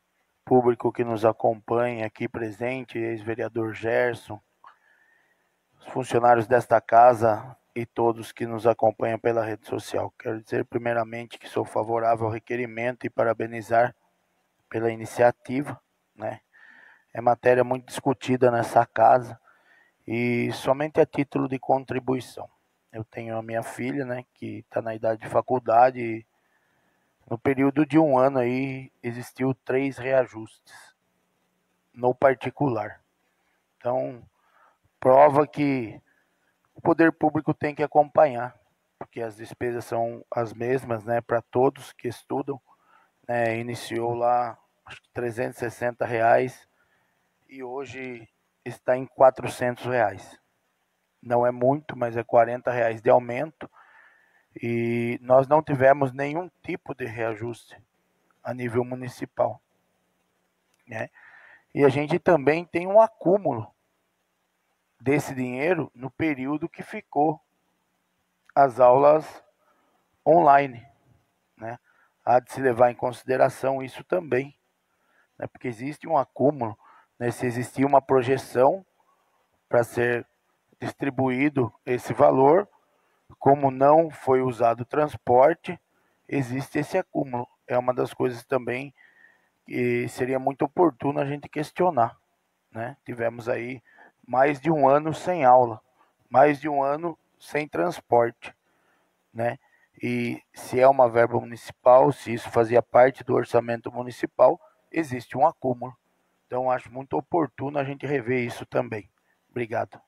público que nos acompanha aqui presente, ex-vereador Gerson, funcionários desta casa e todos que nos acompanham pela rede social. Quero dizer primeiramente que sou favorável ao requerimento e parabenizar pela iniciativa, né? É matéria muito discutida nessa casa e somente a título de contribuição. Eu tenho a minha filha, né, que está na idade de faculdade e no período de um ano aí existiu três reajustes no particular. Então, prova que o poder público tem que acompanhar, porque as despesas são as mesmas, né, para todos que estudam. Né, iniciou lá, acho que trezentos e sessenta reais e hoje está em quatrocentos reais. Não é muito, mas é quarenta reais de aumento. E nós não tivemos nenhum tipo de reajuste a nível municipal, né? E a gente também tem um acúmulo desse dinheiro no período que ficou as aulas online, né? Há de se levar em consideração isso também, né? Porque existe um acúmulo, né? Se existia uma projeção para ser distribuído esse valor, como não foi usado o transporte, existe esse acúmulo. É uma das coisas também que seria muito oportuno a gente questionar, né? Tivemos aí mais de um ano sem aula, mais de um ano sem transporte, né? E se é uma verba municipal, se isso fazia parte do orçamento municipal, existe um acúmulo. Então, acho muito oportuno a gente rever isso também. Obrigado.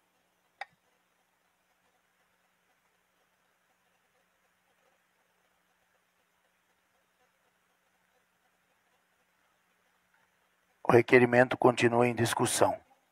O requerimento continua em discussão.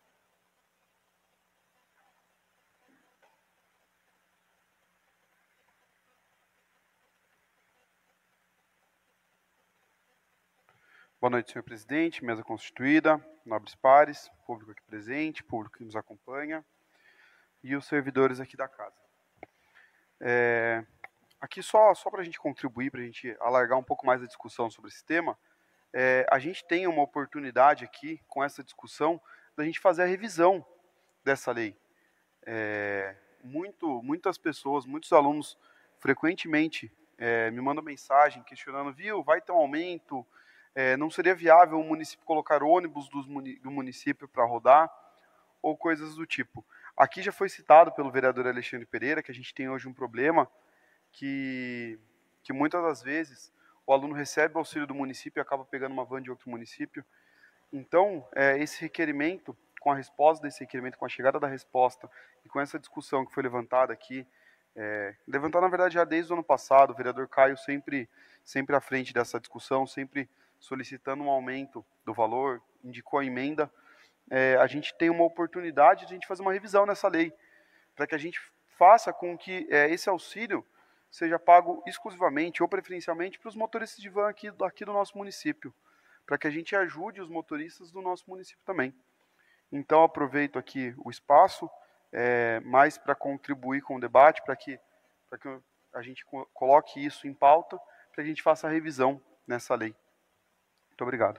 Boa noite, senhor presidente, mesa constituída, nobres pares, público aqui presente, público que nos acompanha e os servidores aqui da casa. É, aqui só, só para a gente contribuir, para a gente alargar um pouco mais a discussão sobre esse tema, é, a gente tem uma oportunidade aqui, com essa discussão, da gente fazer a revisão dessa lei. É, muito, muitas pessoas, muitos alunos, frequentemente é, me mandam mensagem questionando, viu, vai ter um aumento, é, não seria viável o município colocar ônibus dos muni, do município para rodar, ou coisas do tipo. Aqui já foi citado pelo vereador Alexandre Pereira que a gente tem hoje um problema que, que muitas das vezes o aluno recebe o auxílio do município e acaba pegando uma van de outro município. Então, é, esse requerimento, com a resposta desse requerimento, com a chegada da resposta e com essa discussão que foi levantada aqui, é, levantada na verdade já desde o ano passado, o vereador Caio sempre, sempre à frente dessa discussão, sempre solicitando um aumento do valor, indicou a emenda, é, a gente tem uma oportunidade de a gente fazer uma revisão nessa lei, para que a gente faça com que é, esse auxílio seja pago exclusivamente ou preferencialmente para os motoristas de van aqui, aqui do nosso município, para que a gente ajude os motoristas do nosso município também. Então, aproveito aqui o espaço, é, mais para contribuir com o debate, para que, para que a gente coloque isso em pauta, para que a gente faça a revisão nessa lei. Muito obrigado.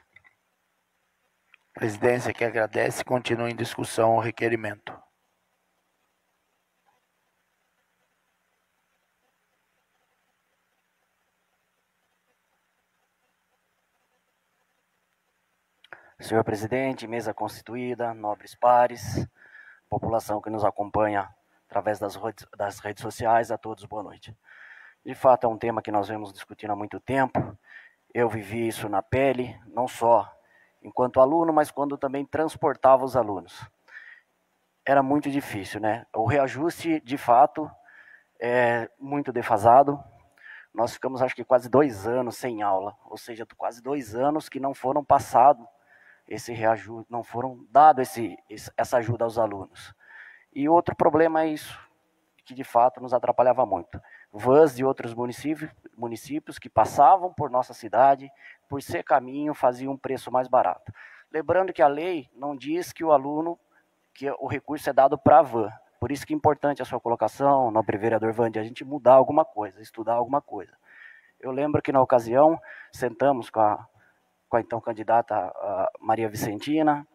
A presidência que agradece, continua em discussão o requerimento. Senhor presidente, mesa constituída, nobres pares, população que nos acompanha através das redes, das redes sociais, a todos boa noite. De fato, é um tema que nós vemos discutindo há muito tempo. Eu vivi isso na pele, não só enquanto aluno, mas quando também transportava os alunos. Era muito difícil, né? O reajuste, de fato, é muito defasado. Nós ficamos, acho que, quase dois anos sem aula, ou seja, quase dois anos que não foram passados esse reajuste, não foram dado esse, essa ajuda aos alunos. E outro problema é isso, que de fato nos atrapalhava muito. Vans de outros municípios, municípios que passavam por nossa cidade, por ser caminho, faziam um preço mais barato. Lembrando que a lei não diz que o aluno, que o recurso é dado para a van. Por isso que é importante a sua colocação, nobre vereador Vande, a gente mudar alguma coisa, estudar alguma coisa. Eu lembro que na ocasião, sentamos com a com a então candidata a Maria Vicentina,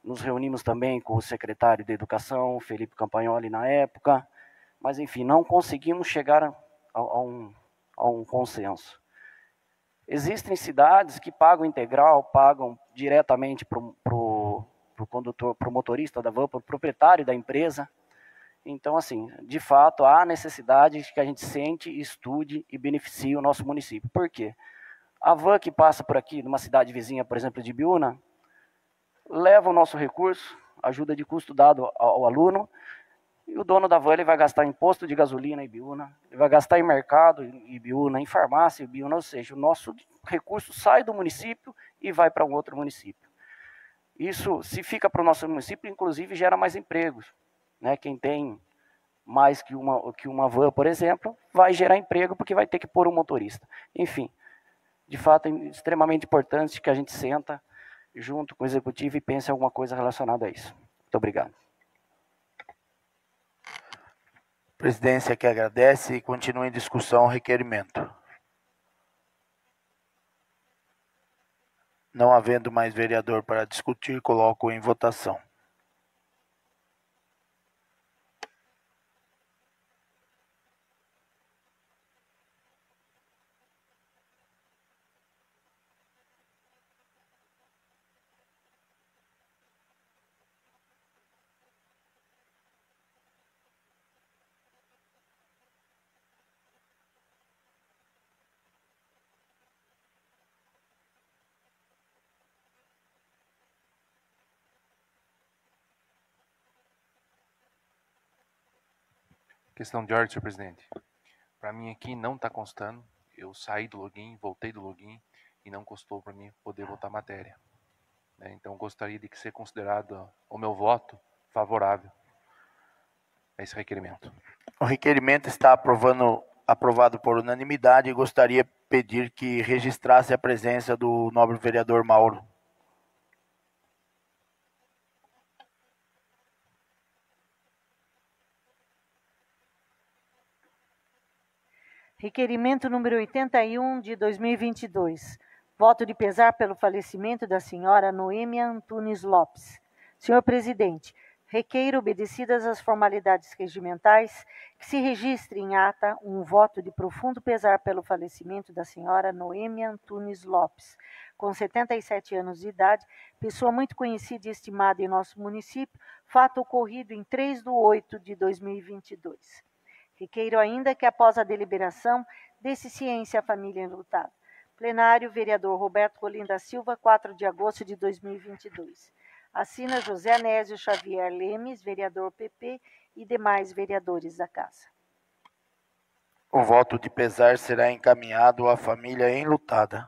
Nos reunimos também com o secretário de Educação, Felipe Campagnoli, na época, mas, enfim, não conseguimos chegar a, a, um, a um consenso. Existem cidades que pagam integral, pagam diretamente para o condutor, para o motorista da van, para o proprietário da empresa. Então, assim, de fato, há necessidade que a gente sente, estude e beneficie o nosso município. Por quê? A van que passa por aqui, numa cidade vizinha, por exemplo, de Ibiúna, leva o nosso recurso, ajuda de custo dado ao, ao aluno, e o dono da van ele vai gastar em posto de gasolina em Ibiúna, ele vai gastar em mercado em Ibiúna, em farmácia em Ibiúna, ou seja, o nosso recurso sai do município e vai para um outro município. Isso, se fica para o nosso município, inclusive gera mais empregos. Né? Quem tem mais que uma, que uma van, por exemplo, vai gerar emprego porque vai ter que pôr um motorista. Enfim, de fato é extremamente importante que a gente senta junto com o executivo e pense em alguma coisa relacionada a isso. Muito obrigado. Presidência que agradece e continua em discussão o requerimento. Não havendo mais vereador para discutir, coloco em votação. Questão de ordem, senhor presidente. Para mim aqui não está constando. Eu saí do login, voltei do login e não constou para mim poder votar a matéria. Então gostaria de que seja considerado o meu voto favorável a esse requerimento. O requerimento está aprovando, aprovado por unanimidade e gostaria de pedir que registrasse a presença do nobre vereador Mauro. Requerimento número oitenta e um de dois mil e vinte e dois. Voto de pesar pelo falecimento da senhora Noêmia Antunes Lopes. Senhor presidente, requeiro, obedecidas as formalidades regimentais, que se registre em ata um voto de profundo pesar pelo falecimento da senhora Noêmia Antunes Lopes, com setenta e sete anos de idade, pessoa muito conhecida e estimada em nosso município, fato ocorrido em três de oito de dois mil e vinte e dois. Requeiro ainda que, após a deliberação, dê-se ciência à família enlutada. Plenário, vereador Roberto Rolim da Silva, quatro de agosto de dois mil e vinte e dois. Assina José Anésio Xavier Lemes, vereador P P, e demais vereadores da Casa. O voto de pesar será encaminhado à família enlutada.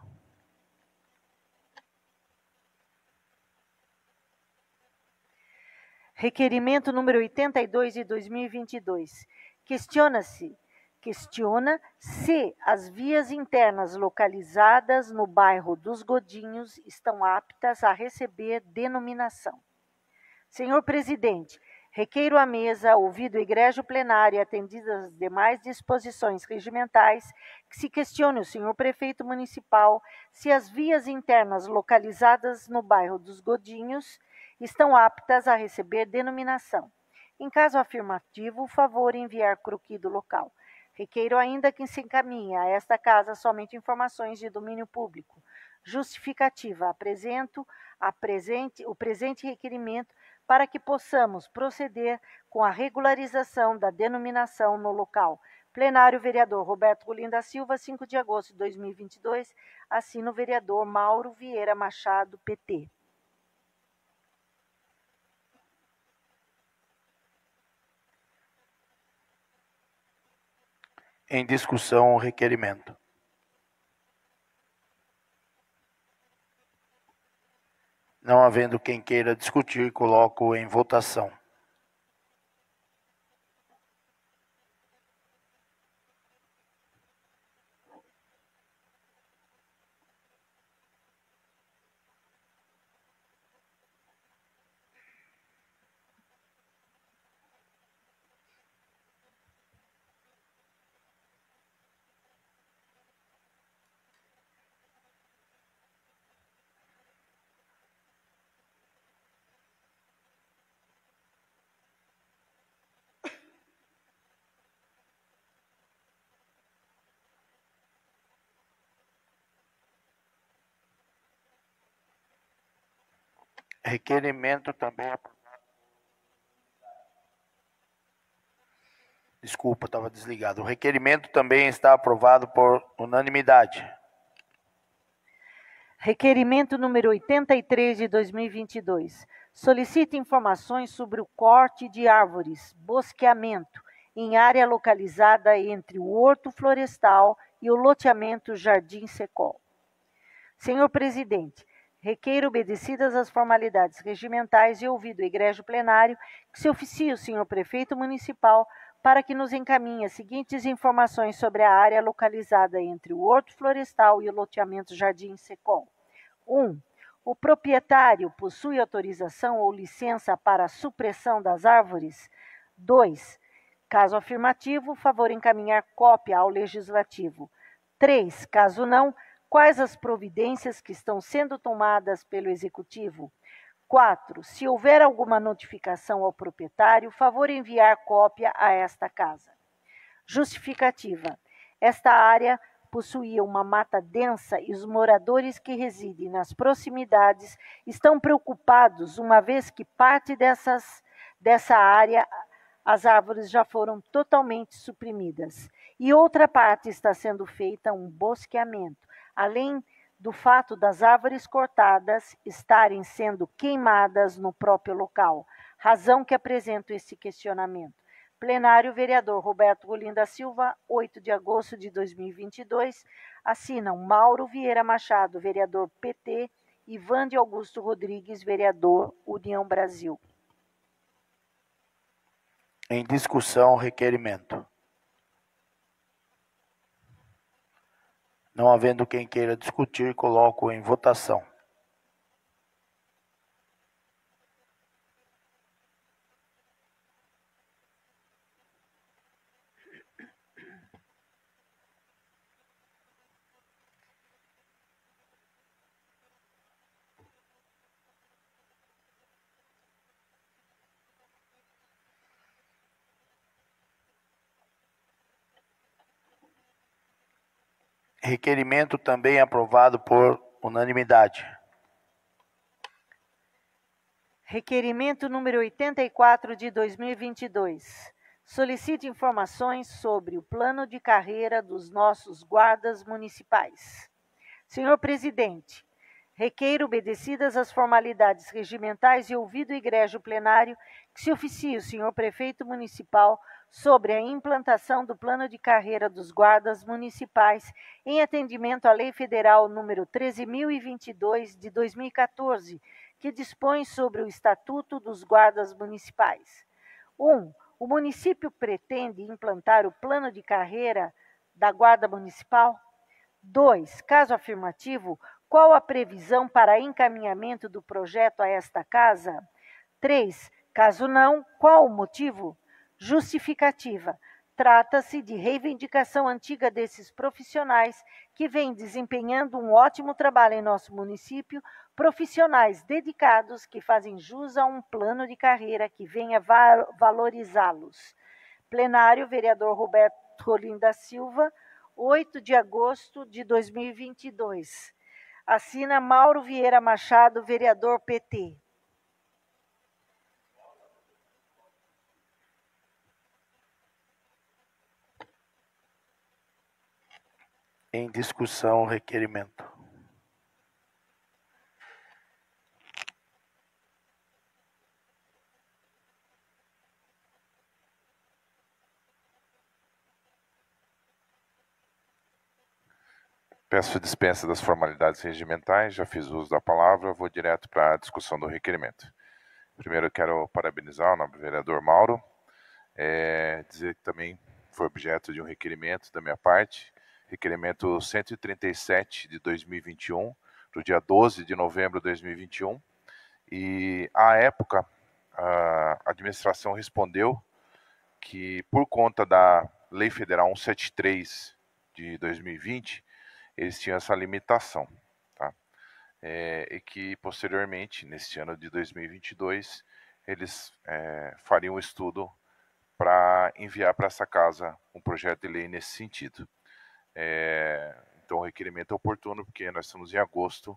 Requerimento número oitenta e dois de dois mil e vinte e dois. Questiona-se, questiona se as vias internas localizadas no bairro dos Godinhos estão aptas a receber denominação. Senhor presidente, requeiro à mesa, ouvido o egrégio plenário e atendidas as demais disposições regimentais, que se questione o senhor prefeito municipal se as vias internas localizadas no bairro dos Godinhos estão aptas a receber denominação. Em caso afirmativo, favor enviar croquis do local. Requeiro ainda que se encaminhe a esta casa somente informações de domínio público. Justificativa. Apresento a presente, o presente requerimento para que possamos proceder com a regularização da denominação no local. Plenário, vereador Roberto Rolim da Silva, cinco de agosto de dois mil e vinte e dois. Assina o vereador Mauro Vieira Machado, P T. Em discussão o requerimento. Não havendo quem queira discutir, coloco em votação. Requerimento também Desculpa, estava desligado. O requerimento também está aprovado por unanimidade. Requerimento número oitenta e três de dois mil e vinte e dois. Solicita informações sobre o corte de árvores, bosqueamento, em área localizada entre o Horto Florestal e o loteamento Jardim Secol. Senhor Presidente, requeiro, obedecidas as formalidades regimentais e ouvido o egrégio plenário, que se oficie o senhor Prefeito Municipal para que nos encaminhe as seguintes informações sobre a área localizada entre o Horto Florestal e o loteamento Jardim Secol. um. O proprietário possui autorização ou licença para a supressão das árvores? dois. Caso afirmativo, favor encaminhar cópia ao Legislativo. três. Caso não, quais as providências que estão sendo tomadas pelo Executivo? quatro. Se houver alguma notificação ao proprietário, favor enviar cópia a esta casa. Justificativa. Esta área possuía uma mata densa e os moradores que residem nas proximidades estão preocupados, uma vez que parte dessas, dessa área as árvores já foram totalmente suprimidas. E outra parte está sendo feita um bosqueamento, além do fato das árvores cortadas estarem sendo queimadas no próprio local, razão que apresento esse questionamento. Plenário, vereador Roberto Rolim da Silva, oito de agosto de dois mil e vinte e dois, assinam Mauro Vieira Machado, vereador P T, e Vande Augusto Rodrigues, vereador União Brasil. Em discussão, requerimento. Não havendo quem queira discutir, coloco em votação. Requerimento também aprovado por unanimidade. Requerimento número oitenta e quatro de dois mil e vinte e dois. Solicite informações sobre o plano de carreira dos nossos guardas municipais. Senhor Presidente, requeiro, obedecidas as formalidades regimentais e ouvido o egrégio plenário, que se oficie o senhor Prefeito Municipal sobre a implantação do plano de carreira dos guardas municipais em atendimento à Lei Federal número treze mil e vinte e dois de dois mil e quatorze, que dispõe sobre o Estatuto dos Guardas Municipais. um. O município pretende implantar o plano de carreira da Guarda Municipal? dois. Caso afirmativo, qual a previsão para encaminhamento do projeto a esta casa? três. Caso não, qual o motivo? Justificativa. Trata-se de reivindicação antiga desses profissionais que vêm desempenhando um ótimo trabalho em nosso município, profissionais dedicados que fazem jus a um plano de carreira que venha va- valorizá-los. Plenário, vereador Roberto Rolim da Silva, oito de agosto de dois mil e vinte e dois. Assina Mauro Vieira Machado, vereador P T. Em discussão, requerimento. Peço dispensa das formalidades regimentais, já fiz uso da palavra, vou direto para a discussão do requerimento. Primeiro eu quero parabenizar o nobre vereador Mauro, é, dizer que também foi objeto de um requerimento da minha parte, requerimento cento e trinta e sete de dois mil e vinte e um, do dia doze de novembro de dois mil e vinte e um, e à época a administração respondeu que por conta da Lei Federal cento e setenta e três de dois mil e vinte, eles tinham essa limitação, tá? É, e que posteriormente, neste ano de dois mil e vinte e dois, eles é, fariam um estudo para enviar para essa casa um projeto de lei nesse sentido. É, então o requerimento é oportuno, porque nós estamos em agosto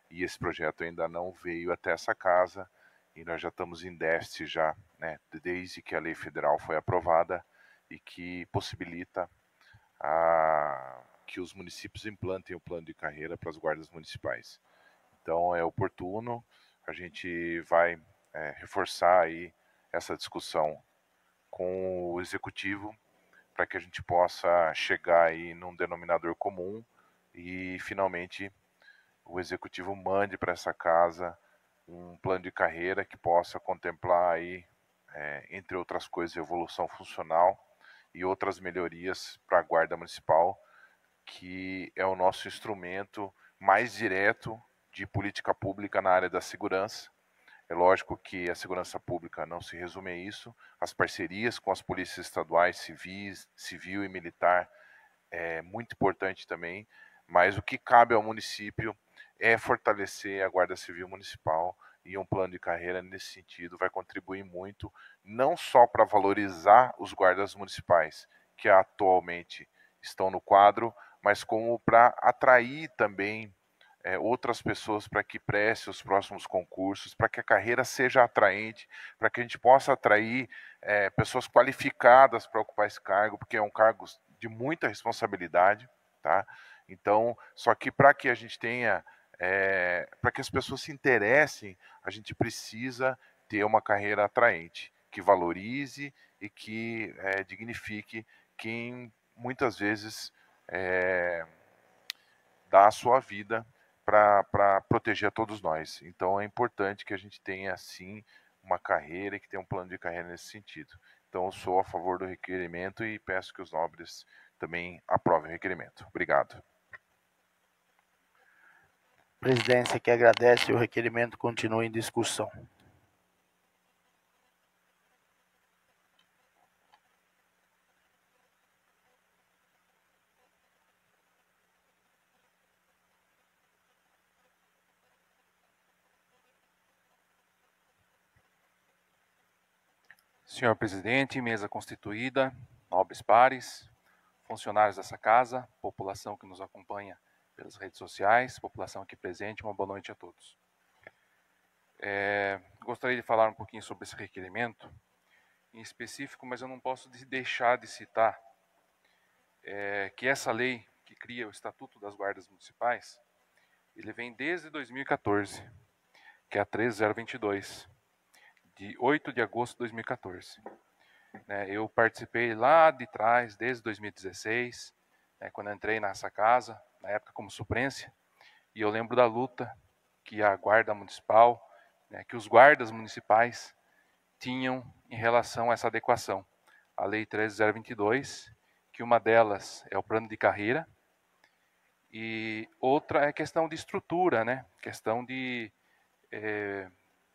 e esse projeto ainda não veio até essa casa, e nós já estamos em déficit já, né, desde que a lei federal foi aprovada e que possibilita a, que os municípios implantem o plano de carreira para as guardas municipais. Então é oportuno, a gente vai é, reforçar aí essa discussão com o executivo para que a gente possa chegar aí num denominador comum e finalmente o executivo mande para essa casa um plano de carreira que possa contemplar aí, é, entre outras coisas, evolução funcional e outras melhorias para a Guarda Municipal, que é o nosso instrumento mais direto de política pública na área da segurança. É lógico que a segurança pública não se resume a isso, as parcerias com as polícias estaduais, civis, civil e militar é muito importante também, mas o que cabe ao município é fortalecer a Guarda Civil Municipal, e um plano de carreira nesse sentido vai contribuir muito, não só para valorizar os guardas municipais, que atualmente estão no quadro, mas como para atrair também é, outras pessoas para que prestem os próximos concursos, para que a carreira seja atraente, para que a gente possa atrair é, pessoas qualificadas para ocupar esse cargo, porque é um cargo de muita responsabilidade, tá? Então, só que para que a gente tenha, é, para que as pessoas se interessem, a gente precisa ter uma carreira atraente, que valorize e que é, dignifique quem muitas vezes é, dá a sua vida para proteger a todos nós. Então é importante que a gente tenha, sim, uma carreira e que tenha um plano de carreira nesse sentido. Então eu sou a favor do requerimento e peço que os nobres também aprovem o requerimento. Obrigado. Presidência que agradece, o requerimento continua em discussão. Senhor presidente, mesa constituída, nobres pares, funcionários dessa casa, população que nos acompanha pelas redes sociais, população aqui presente, uma boa noite a todos. É, gostaria de falar um pouquinho sobre esse requerimento em específico, mas eu não posso deixar de citar é, que essa lei que cria o Estatuto das Guardas Municipais, ele vem desde dois mil e quatorze, que é a treze mil vinte e dois, de oito de agosto de dois mil e quatorze. Né, eu participei lá de trás, desde dois mil e dezesseis, né, quando entrei nessa casa, na época como suplência, e eu lembro da luta que a Guarda Municipal, né, que os guardas municipais tinham em relação a essa adequação. A Lei treze mil vinte e dois, que uma delas é o plano de carreira, e outra é questão de estrutura, né, questão de é,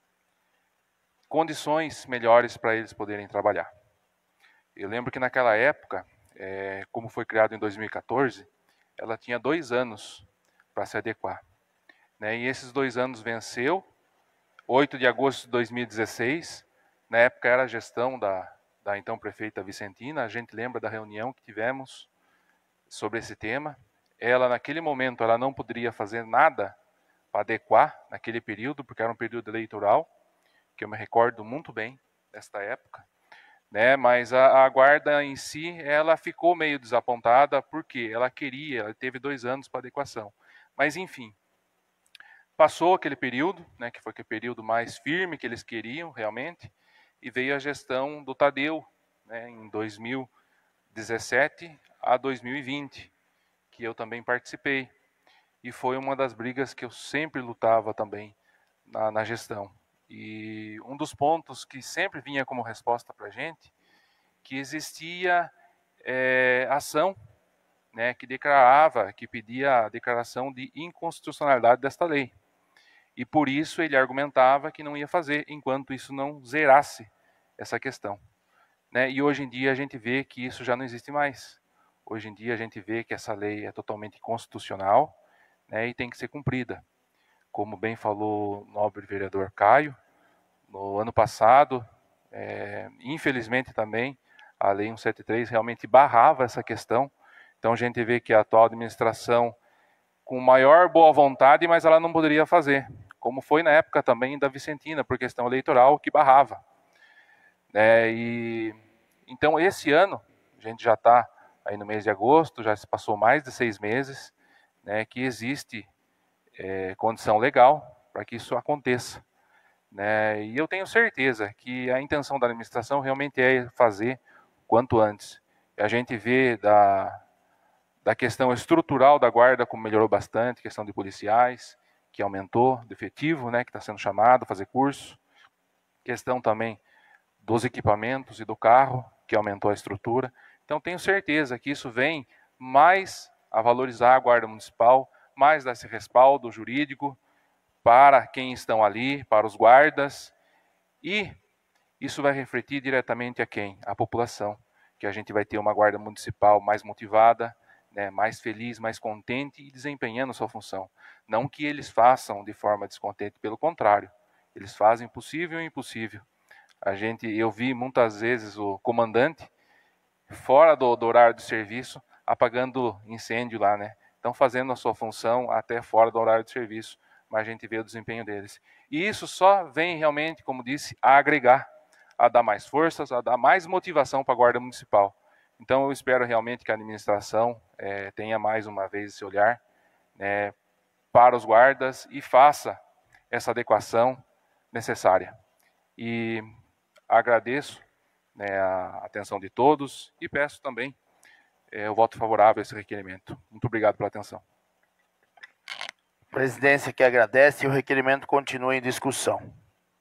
condições melhores para eles poderem trabalhar. Eu lembro que naquela época, é, como foi criado em dois mil e quatorze, ela tinha dois anos para se adequar. Né? E esses dois anos venceu, oito de agosto de dois mil e dezesseis, na época era a gestão da, da então prefeita Vicentina, a gente lembra da reunião que tivemos sobre esse tema. Ela, naquele momento, ela não poderia fazer nada para adequar naquele período, porque era um período eleitoral, que eu me recordo muito bem desta época. Né, mas a, a guarda em si, ela ficou meio desapontada, porque ela queria, ela teve dois anos para adequação. Mas, enfim, passou aquele período, né, que foi aquele período mais firme que eles queriam, realmente, e veio a gestão do Tadeu, né, em dois mil e dezessete a dois mil e vinte, que eu também participei. E foi uma das brigas que eu sempre lutava também na, na gestão. E um dos pontos que sempre vinha como resposta para a gente, que existia é, ação, né, que declarava, que pedia a declaração de inconstitucionalidade desta lei. E por isso ele argumentava que não ia fazer, enquanto isso não zerasse essa questão. Né? E hoje em dia a gente vê que isso já não existe mais. Hoje em dia a gente vê que essa lei é totalmente constitucional, né, e tem que ser cumprida. Como bem falou o nobre vereador Caio, no ano passado, é, infelizmente também, a Lei cento e setenta e três realmente barrava essa questão. Então a gente vê que a atual administração com maior boa vontade, mas ela não poderia fazer, como foi na época também da Vicentina, por questão eleitoral, que barrava. É, e, então, esse ano, a gente já está aí no mês de agosto, já se passou mais de seis meses, né, que existe é, condição legal para que isso aconteça. Né, e eu tenho certeza que a intenção da administração realmente é fazer quanto antes. A gente vê da, da questão estrutural da guarda como melhorou bastante, questão de policiais, que aumentou, de efetivo, né, que está sendo chamado a fazer curso. Questão também dos equipamentos e do carro, que aumentou a estrutura. Então, tenho certeza que isso vem mais a valorizar a Guarda Municipal, mais dar esse respaldo jurídico para quem estão ali, para os guardas, e isso vai refletir diretamente a quem? A população, que a gente vai ter uma Guarda Municipal mais motivada, né, mais feliz, mais contente e desempenhando sua função. Não que eles façam de forma descontente, pelo contrário, eles fazem o possível e o impossível. A gente, eu vi muitas vezes o comandante fora do, do horário de serviço apagando incêndio lá, né? Estão fazendo a sua função até fora do horário de serviço, mas a gente vê o desempenho deles. E isso só vem realmente, como disse, a agregar, a dar mais forças, a dar mais motivação para a Guarda Municipal. Então eu espero realmente que a administração é, tenha mais uma vez esse olhar, né, para os guardas e faça essa adequação necessária. E agradeço, né, a atenção de todos e peço também é, o voto favorável a esse requerimento. Muito obrigado pela atenção. Presidência que agradece e o requerimento continua em discussão.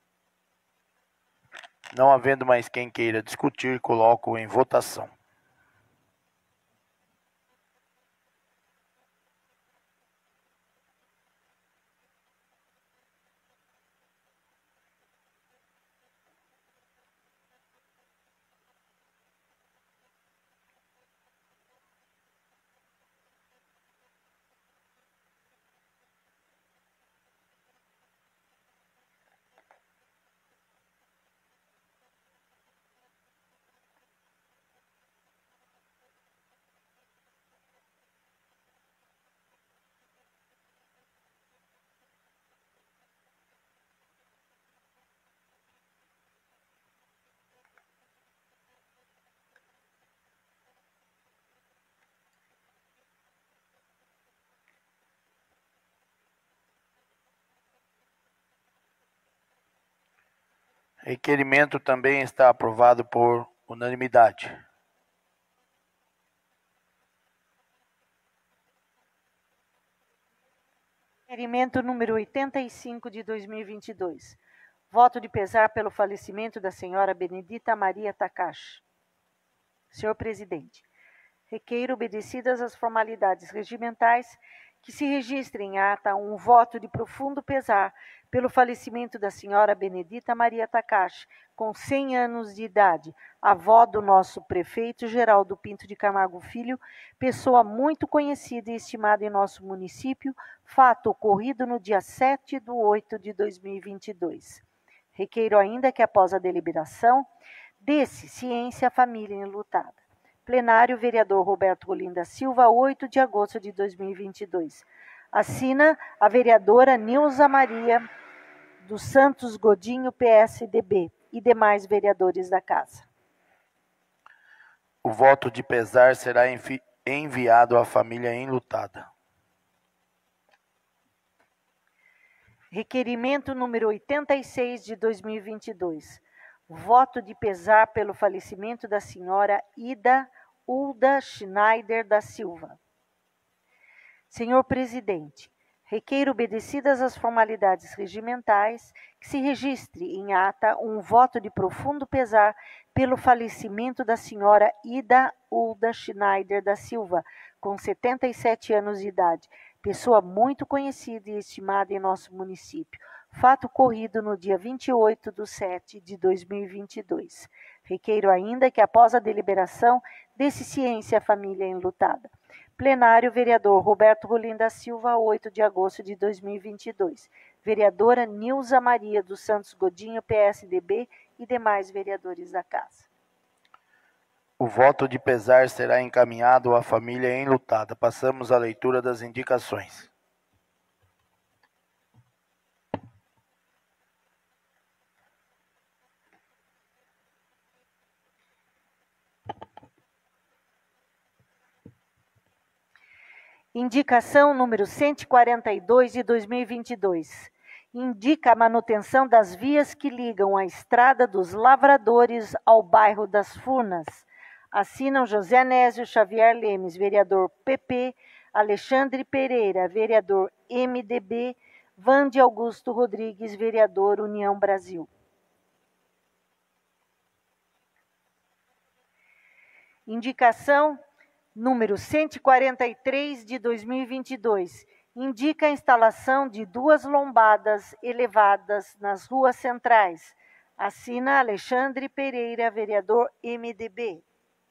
Não havendo mais quem queira discutir, coloco em votação. Requerimento também está aprovado por unanimidade. Requerimento número oitenta e cinco de dois mil e vinte e dois. Voto de pesar pelo falecimento da senhora Benedita Maria Takashi. Senhor presidente, requeiro, obedecidas as formalidades regimentais, que se registre em ata um voto de profundo pesar pelo falecimento da senhora Benedita Maria Takashi, com cem anos de idade, avó do nosso prefeito Geraldo Pinto de Camargo Filho, pessoa muito conhecida e estimada em nosso município, fato ocorrido no dia sete de oito de dois mil e vinte e dois. Requeiro ainda que, após a deliberação, desse ciência à família enlutada. Plenário, vereador Roberto Rolim da Silva, oito de agosto de dois mil e vinte e dois. Assina a vereadora Nilza Maria dos Santos Godinho, P S D B, e demais vereadores da Casa. O voto de pesar será envi- enviado à família enlutada. Requerimento número oitenta e seis de dois mil e vinte e dois. Voto de pesar pelo falecimento da senhora Ida Hulda Schneider da Silva. Senhor presidente, requeiro, obedecidas as formalidades regimentais, que se registre em ata um voto de profundo pesar pelo falecimento da senhora Ida Hulda Schneider da Silva, com setenta e sete anos de idade, pessoa muito conhecida e estimada em nosso município. Fato ocorrido no dia vinte e oito de sete de dois mil e vinte e dois. Requeiro ainda que, após a deliberação, desse ciência à família enlutada. Plenário, vereador Roberto Rolim da Silva, oito de agosto de dois mil e vinte e dois. Vereadora Nilza Maria dos Santos Godinho, P S D B, e demais vereadores da Casa. O voto de pesar será encaminhado à família enlutada. Passamos à leitura das indicações. Indicação número cento e quarenta e dois de dois mil e vinte e dois. Indica a manutenção das vias que ligam a Estrada dos Lavradores ao bairro das Furnas. Assinam José Anésio Xavier Lemes, vereador P P, Alexandre Pereira, vereador M D B, Vande Augusto Rodrigues, vereador União Brasil. Indicação número cento e quarenta e três de dois mil e vinte e dois. Indica a instalação de duas lombadas elevadas nas ruas centrais. Assina Alexandre Pereira, vereador M D B.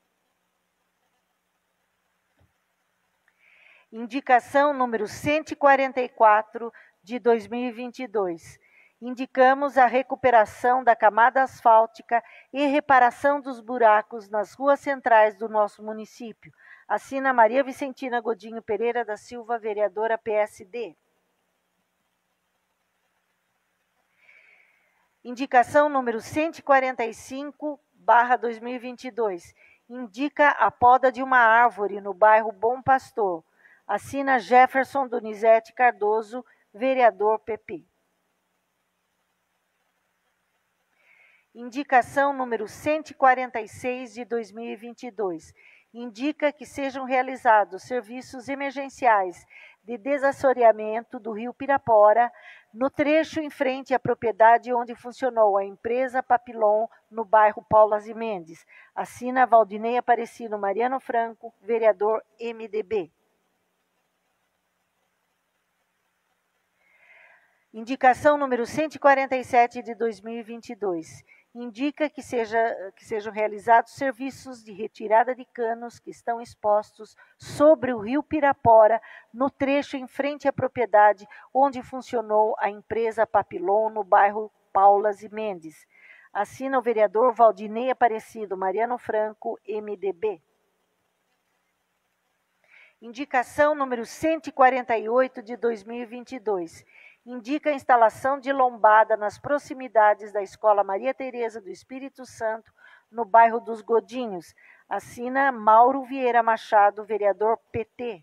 Indicação número cento e quarenta e quatro de dois mil e vinte e dois. Indicamos a recuperação da camada asfáltica e reparação dos buracos nas ruas centrais do nosso município. Assina Maria Vicentina Godinho Pereira da Silva, vereadora P S D. Indicação número cento e quarenta e cinco barra dois mil e vinte e dois. Indica a poda de uma árvore no bairro Bom Pastor. Assina Jefferson Donizete Cardoso, vereador P P. Indicação número cento e quarenta e seis de dois mil e vinte e dois. Indica que sejam realizados serviços emergenciais de desassoreamento do rio Pirapora, no trecho em frente à propriedade onde funcionou a empresa Papilon, no bairro Paulas e Mendes. Assina Valdinei Aparecido Mariano Franco, vereador M D B. Indicação número cento e quarenta e sete de dois mil e vinte e dois. Indica que, seja, que sejam realizados serviços de retirada de canos que estão expostos sobre o rio Pirapora, no trecho em frente à propriedade onde funcionou a empresa Papilon, no bairro Paulas e Mendes. Assina o vereador Valdinei Aparecido Mariano Franco, M D B. Indicação número cento e quarenta e oito de dois mil e vinte e dois. Indica a instalação de lombada nas proximidades da Escola Maria Tereza do Espírito Santo, no bairro dos Godinhos. Assina Mauro Vieira Machado, vereador P T.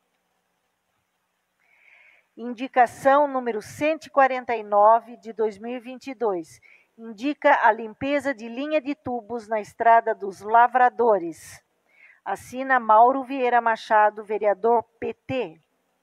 Indicação número cento e quarenta e nove de dois mil e vinte e dois. Indica a limpeza de linha de tubos na Estrada dos Lavradores. Assina Mauro Vieira Machado, vereador P T.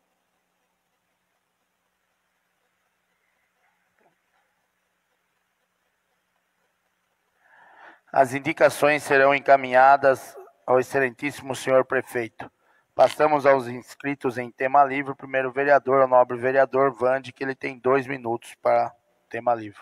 As indicações serão encaminhadas ao excelentíssimo senhor prefeito. Passamos aos inscritos em tema livre. O primeiro vereador, o nobre vereador Vande, que ele tem dois minutos para tema livre.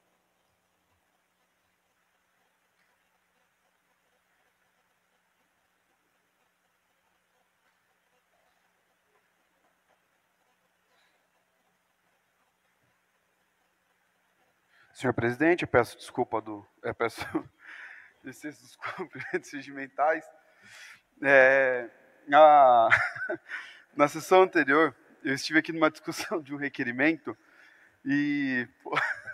Senhor presidente, eu peço desculpa do... Eu peço licença dos cumprimentos regimentais. É, na, na sessão anterior, eu estive aqui numa discussão de um requerimento e... Pô,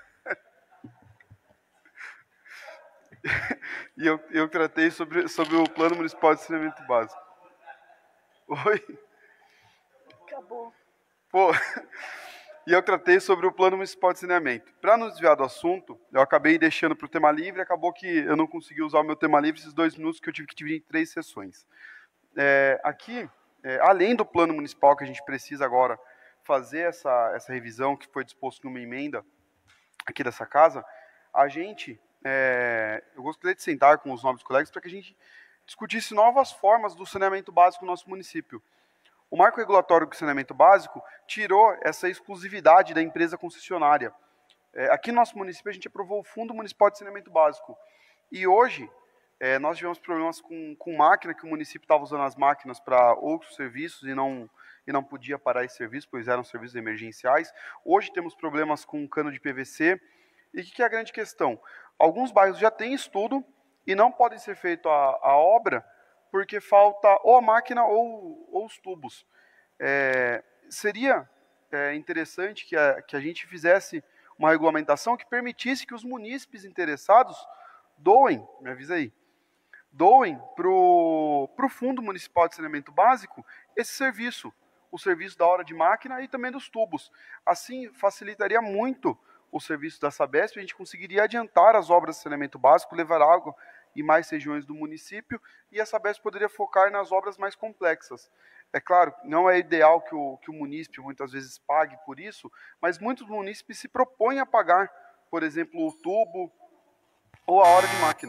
e eu, eu tratei sobre, sobre o Plano Municipal de Saneamento Básico. Oi? Acabou. Pô... E eu tratei sobre o Plano Municipal de Saneamento. Para não desviar do assunto, eu acabei deixando para o tema livre, acabou que eu não consegui usar o meu tema livre esses dois minutos que eu tive que dividir em três sessões. É, aqui, é, além do Plano Municipal, que a gente precisa agora fazer essa, essa revisão, que foi disposto numa emenda aqui dessa casa, a gente, é, eu gostaria de sentar com os nobres colegas para que a gente discutisse novas formas do saneamento básico no nosso município. O marco regulatório do saneamento básico tirou essa exclusividade da empresa concessionária. É, aqui no nosso município a gente aprovou o Fundo Municipal de Saneamento Básico. E hoje é, nós tivemos problemas com, com máquina, que o município estava usando as máquinas para outros serviços e não, e não podia parar esse serviço, pois eram serviços emergenciais. Hoje temos problemas com cano de P V C. E o que, que é a grande questão? Alguns bairros já têm estudo e não podem ser feita a, a obra porque falta ou a máquina ou, ou os tubos. É, seria é, interessante que a, que a gente fizesse uma regulamentação que permitisse que os munícipes interessados doem, me avisa aí, doem para o Fundo Municipal de Saneamento Básico esse serviço. o serviço da hora de máquina e também dos tubos. Assim, facilitaria muito o serviço da Sabesp, a gente conseguiria adiantar as obras de saneamento básico, levar água em mais regiões do município, e a Sabesp poderia focar nas obras mais complexas. É claro, não é ideal que o, que o munícipe muitas vezes pague por isso, mas muitos munícipes se propõem a pagar, por exemplo, o tubo ou a hora de máquina.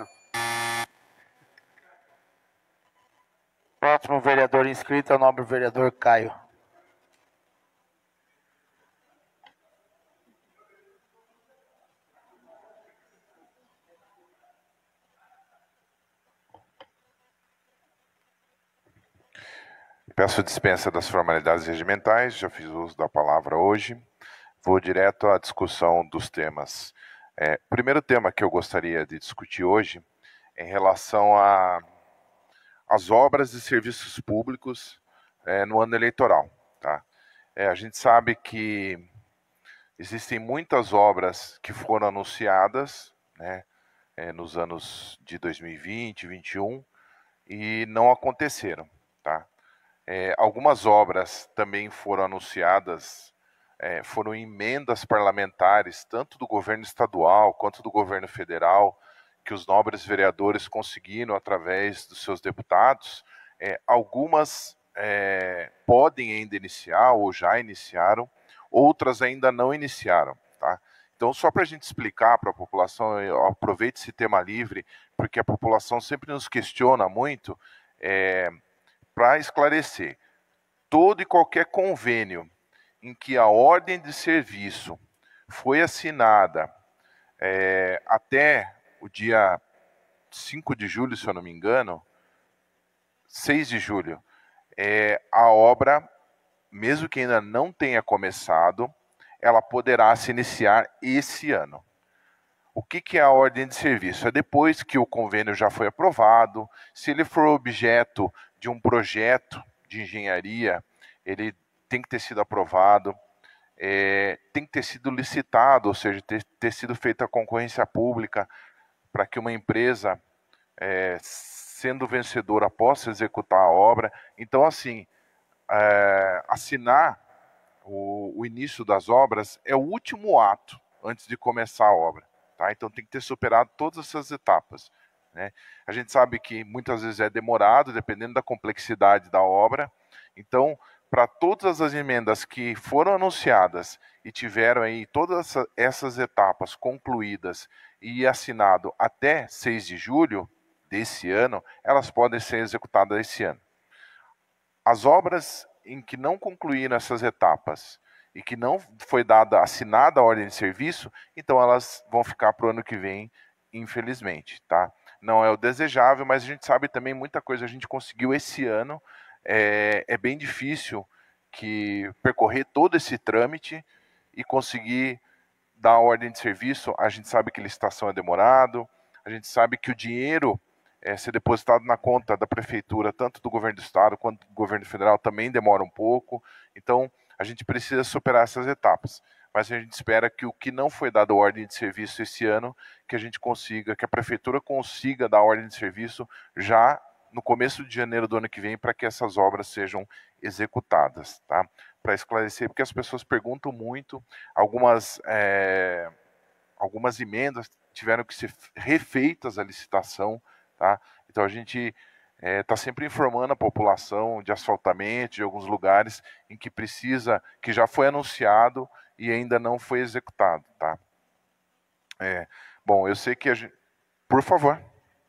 Próximo vereador inscrito é o nobre vereador Caio. Peço dispensa das formalidades regimentais, já fiz uso da palavra hoje. Vou direto à discussão dos temas. É, o primeiro tema que eu gostaria de discutir hoje é em relação a as obras e serviços públicos é, no ano eleitoral. Tá? É, a gente sabe que existem muitas obras que foram anunciadas, né, é, nos anos de dois mil e vinte, dois mil e vinte e um e não aconteceram. Tá? É, algumas obras também foram anunciadas, é, foram emendas parlamentares, tanto do governo estadual quanto do governo federal, que os nobres vereadores conseguiram através dos seus deputados. É, algumas é, podem ainda iniciar ou já iniciaram, outras ainda não iniciaram. Tá? Então, só para a gente explicar para a população, eu aproveito esse tema livre, porque a população sempre nos questiona muito, é, para esclarecer, todo e qualquer convênio em que a ordem de serviço foi assinada é, até o dia cinco de julho, se eu não me engano, seis de julho, é, a obra, mesmo que ainda não tenha começado, ela poderá se iniciar esse ano. O que, que é a ordem de serviço? É depois que o convênio já foi aprovado, se ele for objeto de um projeto de engenharia, ele tem que ter sido aprovado, é, tem que ter sido licitado, ou seja, ter, ter sido feita a concorrência pública para que uma empresa, é, sendo vencedora, possa executar a obra. Então, assim, é, assinar o, o início das obras é o último ato antes de começar a obra. Tá? Então, tem que ter superado todas essas etapas. Né? A gente sabe que muitas vezes é demorado, dependendo da complexidade da obra. Então, para todas as emendas que foram anunciadas e tiveram aí todas essas etapas concluídas e assinado até seis de julho desse ano, elas podem ser executadas esse ano. As obras em que não concluíram essas etapas e que não foi dada, assinada a ordem de serviço, então elas vão ficar para o ano que vem, infelizmente. Tá? Não é o desejável, mas a gente sabe também muita coisa a gente conseguiu esse ano. É, é bem difícil que percorrer todo esse trâmite e conseguir dar a ordem de serviço. A gente sabe que licitação é demorado, a gente sabe que o dinheiro é, ser depositado na conta da prefeitura, tanto do governo do estado quanto do governo federal, também demora um pouco. Então, a gente precisa superar essas etapas. Mas a gente espera que o que não foi dado ordem de serviço esse ano, que a gente consiga, que a prefeitura consiga dar ordem de serviço já no começo de janeiro do ano que vem, para que essas obras sejam executadas, tá? Para esclarecer, porque as pessoas perguntam muito, algumas, é, algumas emendas tiveram que ser refeitas a licitação, tá? Então a gente está é, sempre informando a população de asfaltamento, de alguns lugares em que precisa, que já foi anunciado e ainda não foi executado, tá? É, bom, eu sei que a gente... Por favor.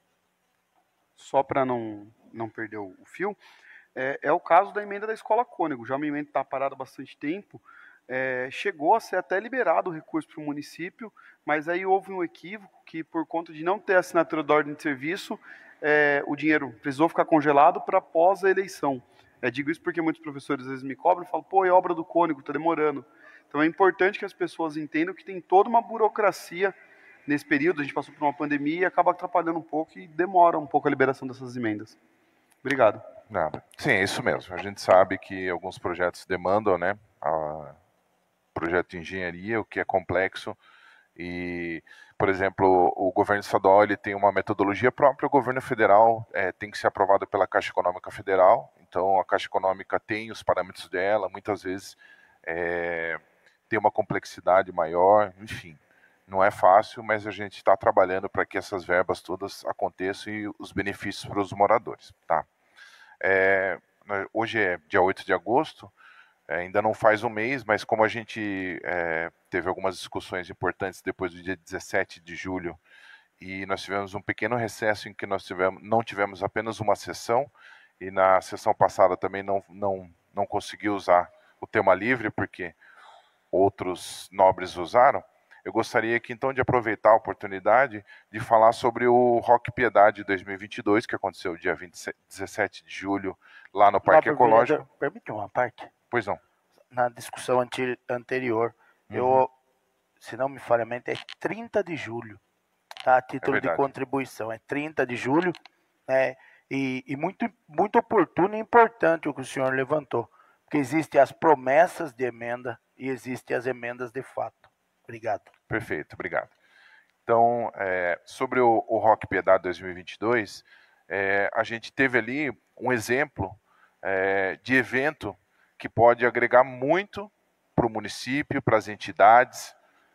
Só para não, não perder o fio, é, é o caso da emenda da Escola Cônego. Já uma emenda que está parada há bastante tempo, é, chegou a ser até liberado o recurso para o município, mas aí houve um equívoco que, por conta de não ter assinatura da ordem de serviço, é, o dinheiro precisou ficar congelado para após a eleição. É, digo isso porque muitos professores às vezes me cobram e falam, pô, é obra do Cônego, está demorando. Então é importante que as pessoas entendam que tem toda uma burocracia nesse período. A gente passou por uma pandemia e acaba atrapalhando um pouco e demora um pouco a liberação dessas emendas. Obrigado. Nada. Sim, é isso mesmo. A gente sabe que alguns projetos demandam, né, a projeto de engenharia, o que é complexo. E, por exemplo, o governo estadual ele tem uma metodologia própria, o governo federal é, tem que ser aprovado pela Caixa Econômica Federal. Então, a Caixa Econômica tem os parâmetros dela, muitas vezes é, tem uma complexidade maior, enfim. Não é fácil, mas a gente está trabalhando para que essas verbas todas aconteçam e os benefícios para os moradores. Tá? É, hoje é dia oito de agosto, é, ainda não faz um mês, mas como a gente é, teve algumas discussões importantes depois do dia dezessete de julho, e nós tivemos um pequeno recesso em que nós tivemos, não tivemos apenas uma sessão, e na sessão passada também não, não, não consegui usar o tema livre, porque outros nobres usaram. Eu gostaria aqui, então, de aproveitar a oportunidade de falar sobre o Rock Piedade dois mil e vinte e dois, que aconteceu dia vinte e sete, dezessete de julho, lá no Parque Nobre Ecológico. vereador, permite uma parte? Pois não. Na discussão ante- anterior, Uhum. eu, se não me falha a mente, é trinta de julho, tá? A título É de verdade. contribuição, é trinta de julho, né? E, e muito, muito oportuno e importante o que o senhor levantou, porque existem as promessas de emenda e existem as emendas de fato. Obrigado. Perfeito, obrigado. Então, é, sobre o, o Rock Piedade dois mil e vinte e dois, é, a gente teve ali um exemplo é, de evento que pode agregar muito para o município, para as entidades,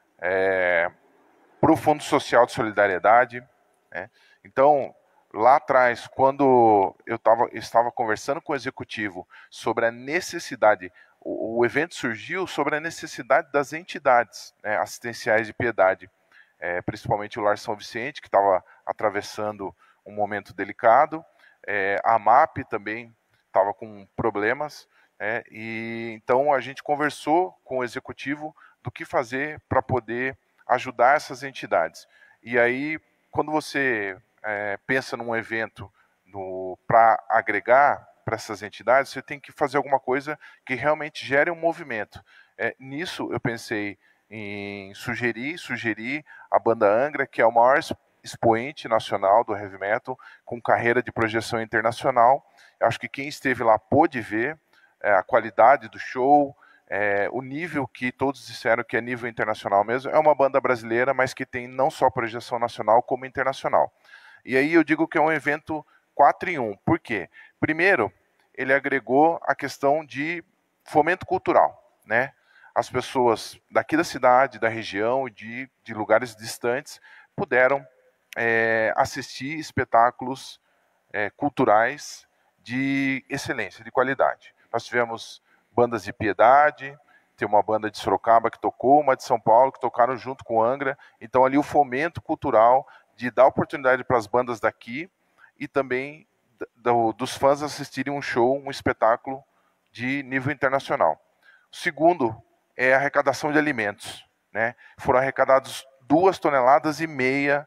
é, para o Fundo Social de Solidariedade. Né? Então, lá atrás, quando eu tava, estava conversando com o executivo sobre a necessidade, o, o evento surgiu sobre a necessidade das entidades, né, assistenciais de piedade, é, principalmente o Lar São Vicente, que estava atravessando um momento delicado, é, a MAP também estava com problemas, né, e então a gente conversou com o executivo do que fazer para poder ajudar essas entidades. E aí, quando você é, pensa num evento para agregar para essas entidades, você tem que fazer alguma coisa que realmente gere um movimento. É, nisso eu pensei em sugerir, sugerir a banda Angra, que é o maior expoente nacional do heavy metal, com carreira de projeção internacional. Eu acho que quem esteve lá pôde ver é, a qualidade do show, é, o nível que todos disseram que é nível internacional mesmo. É uma banda brasileira, mas que tem não só projeção nacional, como internacional. E aí eu digo que é um evento quatro em um. Por quê? Primeiro, ele agregou a questão de fomento cultural, né? As pessoas daqui da cidade, da região e de, de lugares distantes puderam é, assistir espetáculos é, culturais de excelência, de qualidade. Nós tivemos bandas de piedade, tem uma banda de Sorocaba que tocou, uma de São Paulo que tocaram junto com Angra. Então ali o fomento cultural de dar oportunidade para as bandas daqui e também do, dos fãs assistirem um show, um espetáculo de nível internacional. O segundo é a arrecadação de alimentos, né? Foram arrecadados duas toneladas e meia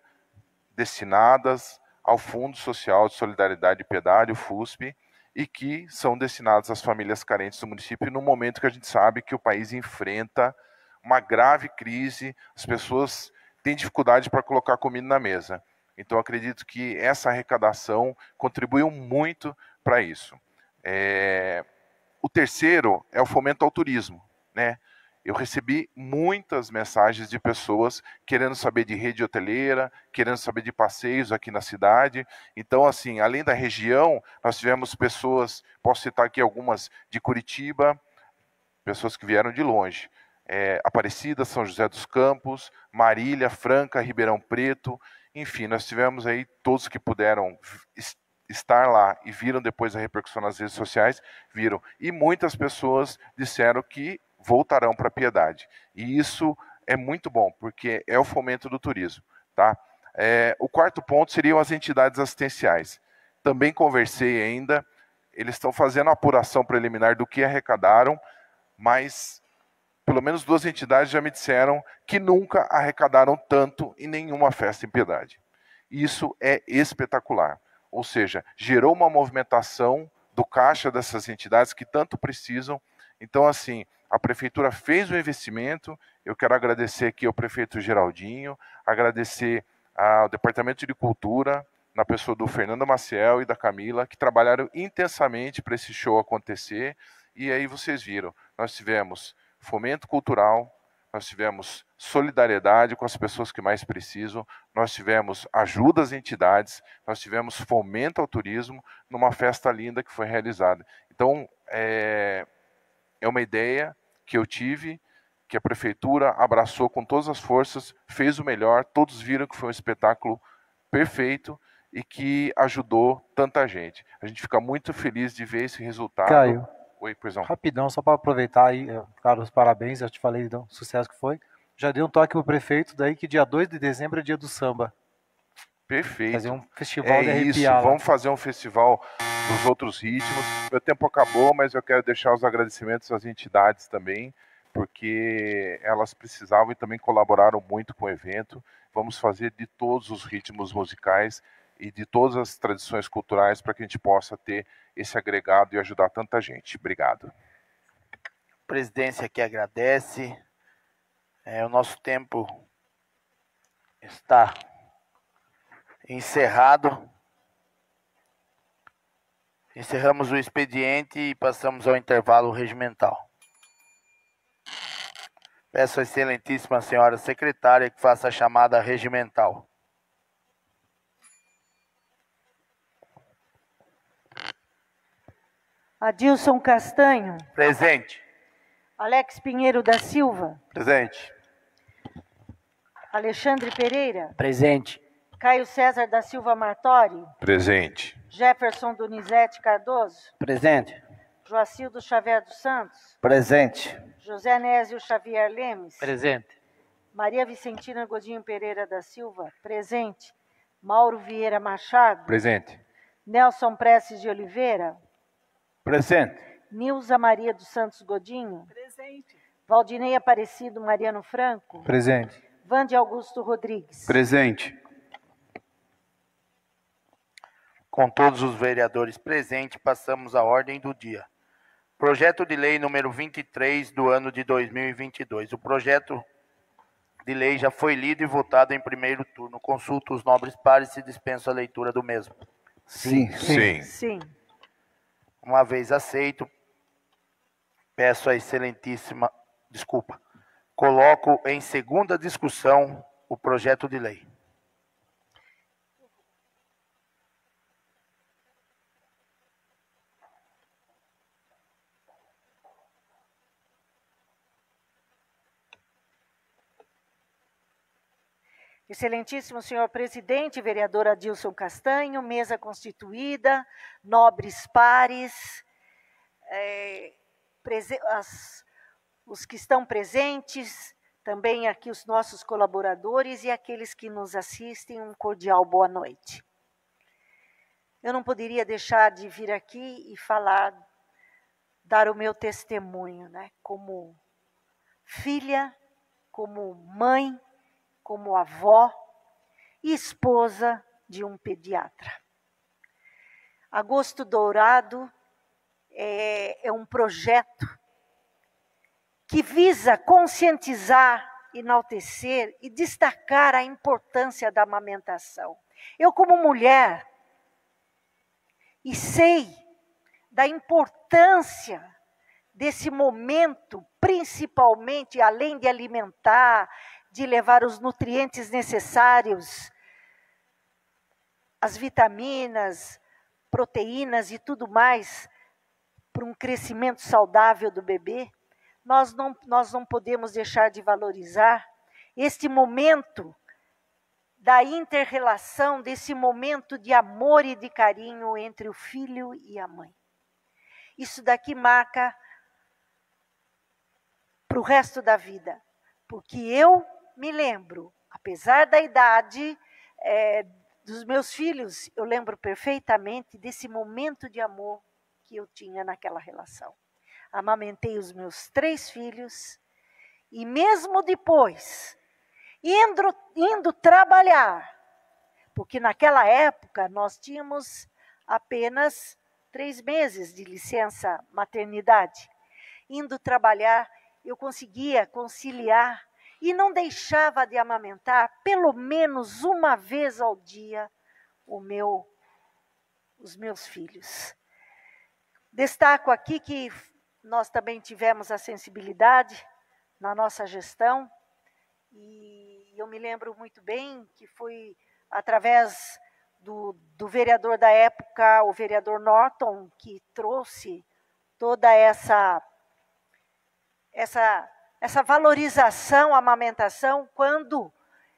destinadas ao Fundo Social de Solidariedade e Piedade, o FUSP, e que são destinados às famílias carentes do município no momento que a gente sabe que o país enfrenta uma grave crise, as pessoas têm dificuldade para colocar comida na mesa. Então, acredito que essa arrecadação contribuiu muito para isso. É... O terceiro é o fomento ao turismo, né? Eu recebi muitas mensagens de pessoas querendo saber de rede hoteleira, querendo saber de passeios aqui na cidade. Então, assim, além da região, nós tivemos pessoas, posso citar aqui algumas de Curitiba, pessoas que vieram de longe. É, Aparecida, São José dos Campos, Marília, Franca, Ribeirão Preto, enfim, nós tivemos aí todos que puderam estar lá e viram depois a repercussão nas redes sociais, viram. E muitas pessoas disseram que voltarão para a Piedade. E isso é muito bom, porque é o fomento do turismo. Tá? É, o quarto ponto seriam as entidades assistenciais. Também conversei ainda, eles estão fazendo a apuração preliminar do que arrecadaram, mas pelo menos duas entidades já me disseram que nunca arrecadaram tanto em nenhuma festa em Piedade. Isso é espetacular. Ou seja, gerou uma movimentação do caixa dessas entidades que tanto precisam. Então, assim, a prefeitura fez o investimento. Eu quero agradecer aqui ao prefeito Geraldinho, agradecer ao Departamento de Cultura, na pessoa do Fernando Maciel e da Camila, que trabalharam intensamente para esse show acontecer. E aí vocês viram, nós tivemos fomento cultural, nós tivemos solidariedade com as pessoas que mais precisam, nós tivemos ajuda às entidades, nós tivemos fomento ao turismo numa festa linda que foi realizada. Então, é, é uma ideia que eu tive, que a prefeitura abraçou com todas as forças, fez o melhor, todos viram que foi um espetáculo perfeito e que ajudou tanta gente. A gente fica muito feliz de ver esse resultado. Caio, Oi, pois não. Rapidão, só para aproveitar aí, claro, os parabéns, eu te falei do sucesso que foi. Já dei um toque pro prefeito daí que dia dois de dezembro é dia do samba. Perfeito. Fazer um festival é de arrepiar isso, lá. Vamos fazer um festival dos outros ritmos. Meu tempo acabou, mas eu quero deixar os agradecimentos às entidades também, porque elas precisavam e também colaboraram muito com o evento. Vamos fazer de todos os ritmos musicais e de todas as tradições culturais para que a gente possa ter esse agregado e ajudar tanta gente. Obrigado. A presidência que agradece. É, o nosso tempo está encerrado. Encerramos o expediente e passamos ao intervalo regimental. Peço à excelentíssima senhora secretária que faça a chamada regimental. Adilson Castanho. Presente. Alex Pinheiro da Silva. Presente. Alexandre Pereira. Presente. Caio César da Silva Martori. Presente. Jefferson Donizete Cardoso. Presente. Joacildo Xavier dos Santos. Presente. José Nésio Xavier Lemes. Presente. Maria Vicentina Godinho Pereira da Silva. Presente. Mauro Vieira Machado. Presente. Nelson Prestes de Oliveira. Presente. Nilza Maria dos Santos Godinho. Presente. Valdinei Aparecido Mariano Franco. Presente. Vande Augusto Rodrigues. Presente. Com todos os vereadores presentes, passamos à ordem do dia. Projeto de lei número vinte e três do ano de dois mil e vinte e dois. O projeto de lei já foi lido e votado em primeiro turno. Consulta os nobres pares se dispensa a leitura do mesmo. Sim. Sim. Sim. Uma vez aceito, peço à excelentíssima, desculpa, coloco em segunda discussão o projeto de lei. Excelentíssimo senhor presidente, vereador Adilson Castanho, mesa constituída, nobres pares, é, prese as, os que estão presentes, também aqui os nossos colaboradores e aqueles que nos assistem, um cordial boa noite. Eu não poderia deixar de vir aqui e falar, dar o meu testemunho, né, como filha, como mãe, como avó e esposa de um pediatra. Agosto Dourado é, é um projeto que visa conscientizar, enaltecer e destacar a importância da amamentação. Eu, como mulher, e sei da importância desse momento, principalmente, além de alimentar, de levar os nutrientes necessários, as vitaminas, proteínas e tudo mais, para um crescimento saudável do bebê, nós não, nós não podemos deixar de valorizar este momento da inter-relação, desse momento de amor e de carinho entre o filho e a mãe. Isso daqui marca para o resto da vida, porque eu me lembro, apesar da idade é, dos meus filhos, eu lembro perfeitamente desse momento de amor que eu tinha naquela relação. Amamentei os meus três filhos e mesmo depois, indo, indo trabalhar, porque naquela época nós tínhamos apenas três meses de licença maternidade. Indo trabalhar, eu conseguia conciliar e não deixava de amamentar pelo menos uma vez ao dia o meu, os meus filhos. Destaco aqui que nós também tivemos a sensibilidade na nossa gestão, e eu me lembro muito bem que foi através do, do vereador da época, o vereador Norton, que trouxe toda essa, essa, essa valorização à amamentação, quando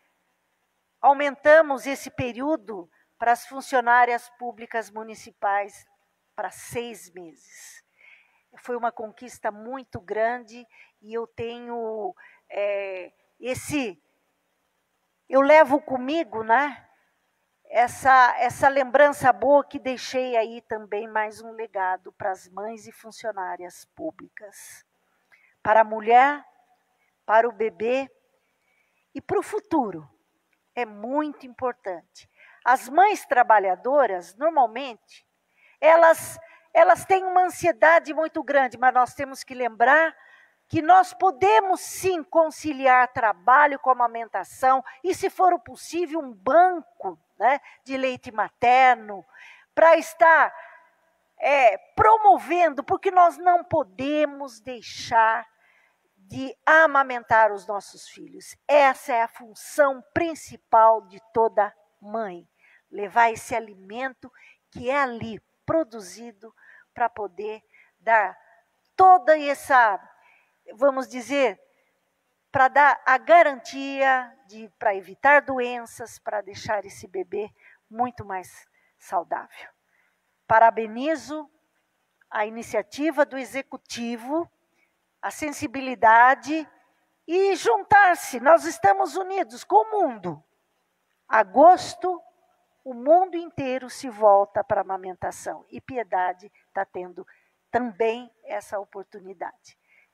aumentamos esse período para as funcionárias públicas municipais para seis meses. Foi uma conquista muito grande e eu tenho é, esse... Eu levo comigo, né, essa, essa lembrança boa que deixei aí também mais um legado para as mães e funcionárias públicas. Para a mulher, para o bebê e para o futuro. É muito importante. As mães trabalhadoras, normalmente, elas, elas têm uma ansiedade muito grande, mas nós temos que lembrar que nós podemos sim conciliar trabalho com amamentação e, se for possível, um banco, né, de leite materno, para estar é, promovendo, porque nós não podemos deixar de amamentar os nossos filhos. Essa é a função principal de toda mãe, levar esse alimento que é ali produzido para poder dar toda essa, vamos dizer, para dar a garantia de, para evitar doenças, para deixar esse bebê muito mais saudável. Parabenizo a iniciativa do Executivo, a sensibilidade e juntar-se. Nós estamos unidos com o mundo. Agosto, o mundo inteiro se volta para a amamentação e Piedade está tendo também essa oportunidade.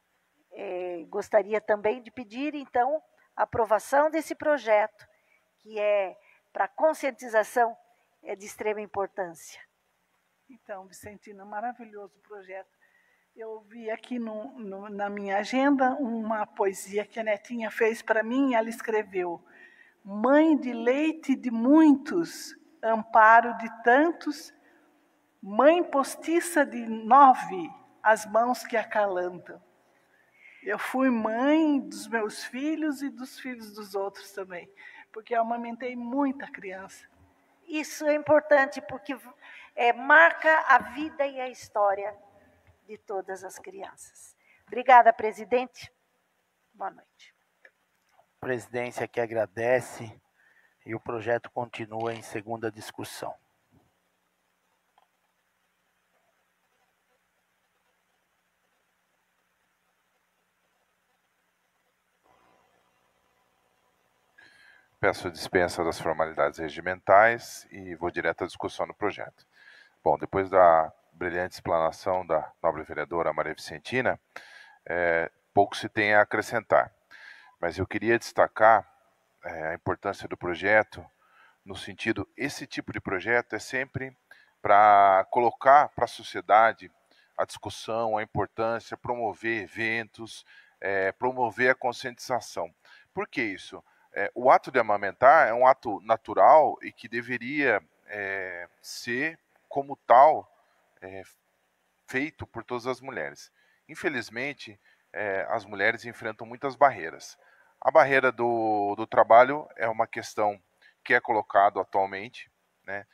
É, gostaria também de pedir, então, a aprovação desse projeto, que é para conscientização, é de extrema importância. Então, Vicentina, maravilhoso projeto. Eu vi aqui no, no, na minha agenda uma poesia que a Netinha fez para mim, ela escreveu: mãe de leite de muitos, amparo de tantos, mãe postiça de nove, as mãos que acalantam. Eu fui mãe dos meus filhos e dos filhos dos outros também, porque eu amamentei muita criança. Isso é importante, porque é, marca a vida e a história de todas as crianças. Obrigada, presidente. Boa noite. A presidência que agradece e o projeto continua em segunda discussão. Peço dispensa das formalidades regimentais e vou direto à discussão do projeto. Bom, depois da brilhante explanação da nobre vereadora Maria Vicentina, é, pouco se tem a acrescentar. Mas eu queria destacar é, a importância do projeto, no sentido, esse tipo de projeto é sempre para colocar para a sociedade a discussão, a importância, promover eventos, é, promover a conscientização. Por que isso? É, o ato de amamentar é um ato natural e que deveria é, ser, como tal, é, feito por todas as mulheres. Infelizmente, é, as mulheres enfrentam muitas barreiras. A barreira do, do trabalho é uma questão que é colocada atualmente, né?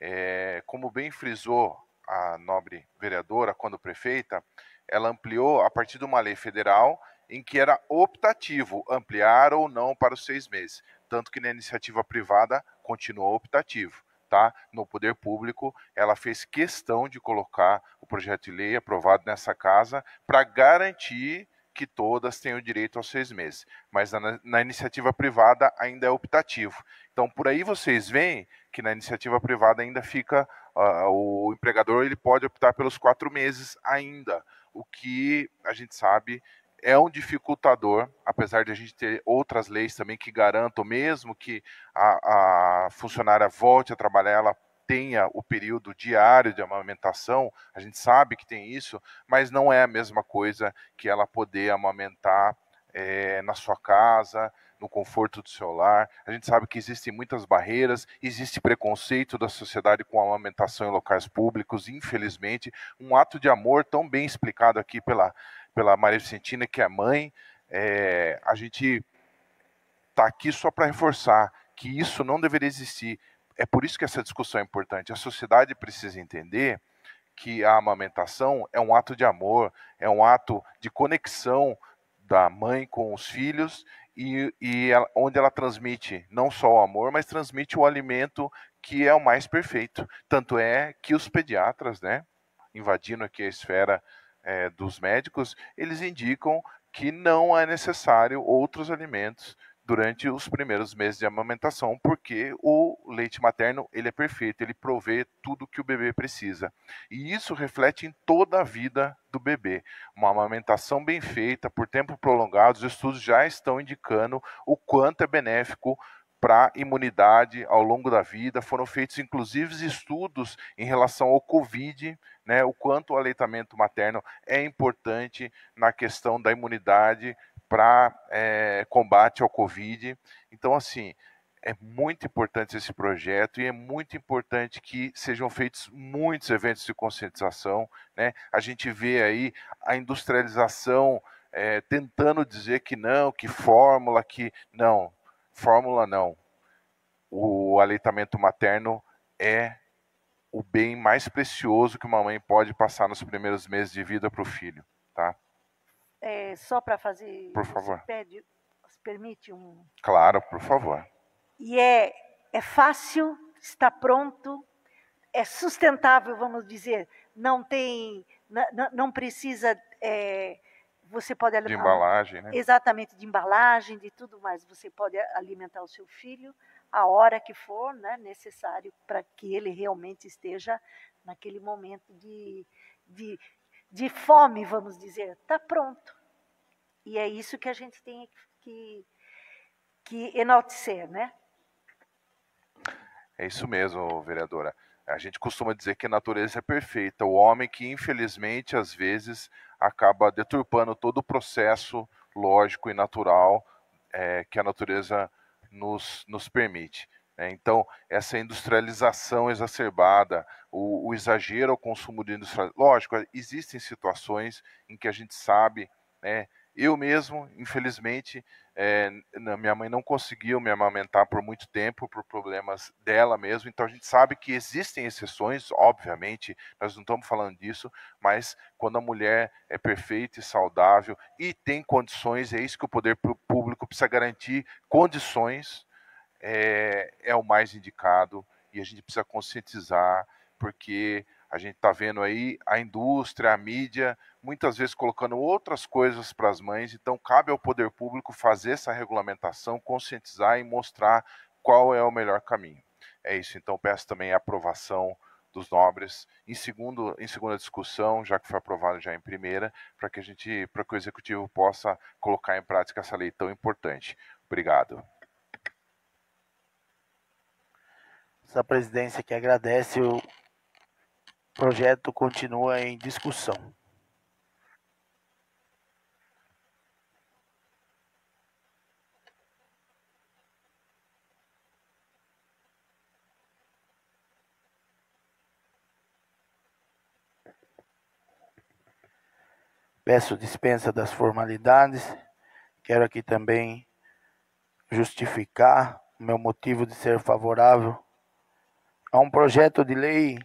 É, como bem frisou a nobre vereadora, quando prefeita, ela ampliou a partir de uma lei federal em que era optativo ampliar ou não para os seis meses. Tanto que na iniciativa privada continuou optativo. Tá? No poder público, ela fez questão de colocar o projeto de lei aprovado nessa casa para garantir que todas tenham direito aos seis meses. Mas na, na iniciativa privada ainda é optativo. Então, por aí vocês veem que na iniciativa privada ainda fica, uh, o empregador ele pode optar pelos quatro meses ainda, o que a gente sabe é um dificultador, apesar de a gente ter outras leis também que garantam, mesmo que a, a funcionária volte a trabalhar, ela tenha o período diário de amamentação, a gente sabe que tem isso, mas não é a mesma coisa que ela poder amamentar é, na sua casa, no conforto do seu lar. A gente sabe que existem muitas barreiras, existe preconceito da sociedade com a amamentação em locais públicos, infelizmente. Um ato de amor tão bem explicado aqui pela, pela Maria Vicentina, que é mãe, é, a gente está aqui só para reforçar que isso não deveria existir. É por isso que essa discussão é importante. A sociedade precisa entender que a amamentação é um ato de amor, é um ato de conexão da mãe com os filhos, e, e ela, onde ela transmite não só o amor, mas transmite o alimento que é o mais perfeito. Tanto é que os pediatras, né, invadindo aqui a esfera é, dos médicos, eles indicam que não é necessário outros alimentos durante os primeiros meses de amamentação, porque o leite materno ele é perfeito, ele provê tudo que o bebê precisa. E isso reflete em toda a vida do bebê. Uma amamentação bem feita, por tempo prolongado, os estudos já estão indicando o quanto é benéfico para a imunidade ao longo da vida. Foram feitos, inclusive, estudos em relação ao Covid, né, o quanto o aleitamento materno é importante na questão da imunidade para é, combate ao Covid. Então, assim, é muito importante esse projeto e é muito importante que sejam feitos muitos eventos de conscientização, né? A gente vê aí a industrialização é, tentando dizer que não, que fórmula, que não, fórmula não. O aleitamento materno é o bem mais precioso que uma mãe pode passar nos primeiros meses de vida para o filho, tá? É, só para fazer... Por favor. Você pede, você permite um... Claro, por favor. E é, é fácil, está pronto, é sustentável, vamos dizer. Não tem... Não, não precisa... É, você pode alimentar... De embalagem, né? Exatamente, de embalagem, de tudo mais. Você pode alimentar o seu filho a hora que for, né, necessário para que ele realmente esteja naquele momento de... de de fome, vamos dizer, está pronto. E é isso que a gente tem que, que enaltecer, né? É isso mesmo, vereadora. A gente costuma dizer que a natureza é perfeita. O homem que, infelizmente, às vezes, acaba deturpando todo o processo lógico e natural é, que a natureza nos, nos permite. Então, essa industrialização exacerbada, o, o exagero ao consumo de industrial... Lógico, existem situações em que a gente sabe, né? Eu mesmo, infelizmente, é, minha mãe não conseguiu me amamentar por muito tempo, por problemas dela mesmo, então a gente sabe que existem exceções, obviamente, nós não estamos falando disso, mas quando a mulher é perfeita e saudável e tem condições, é isso que o poder público precisa garantir, condições... É, é o mais indicado e a gente precisa conscientizar, porque a gente está vendo aí a indústria, a mídia, muitas vezes colocando outras coisas para as mães, então cabe ao poder público fazer essa regulamentação, conscientizar e mostrar qual é o melhor caminho. É isso, então peço também a aprovação dos nobres em, segundo, em segunda discussão, já que foi aprovado já em primeira, para que a gente, para que o Executivo possa colocar em prática essa lei tão importante. Obrigado. A presidência que agradece, o projeto continua em discussão. Peço dispensa das formalidades. Quero aqui também justificar o meu motivo de ser favorável a um projeto de lei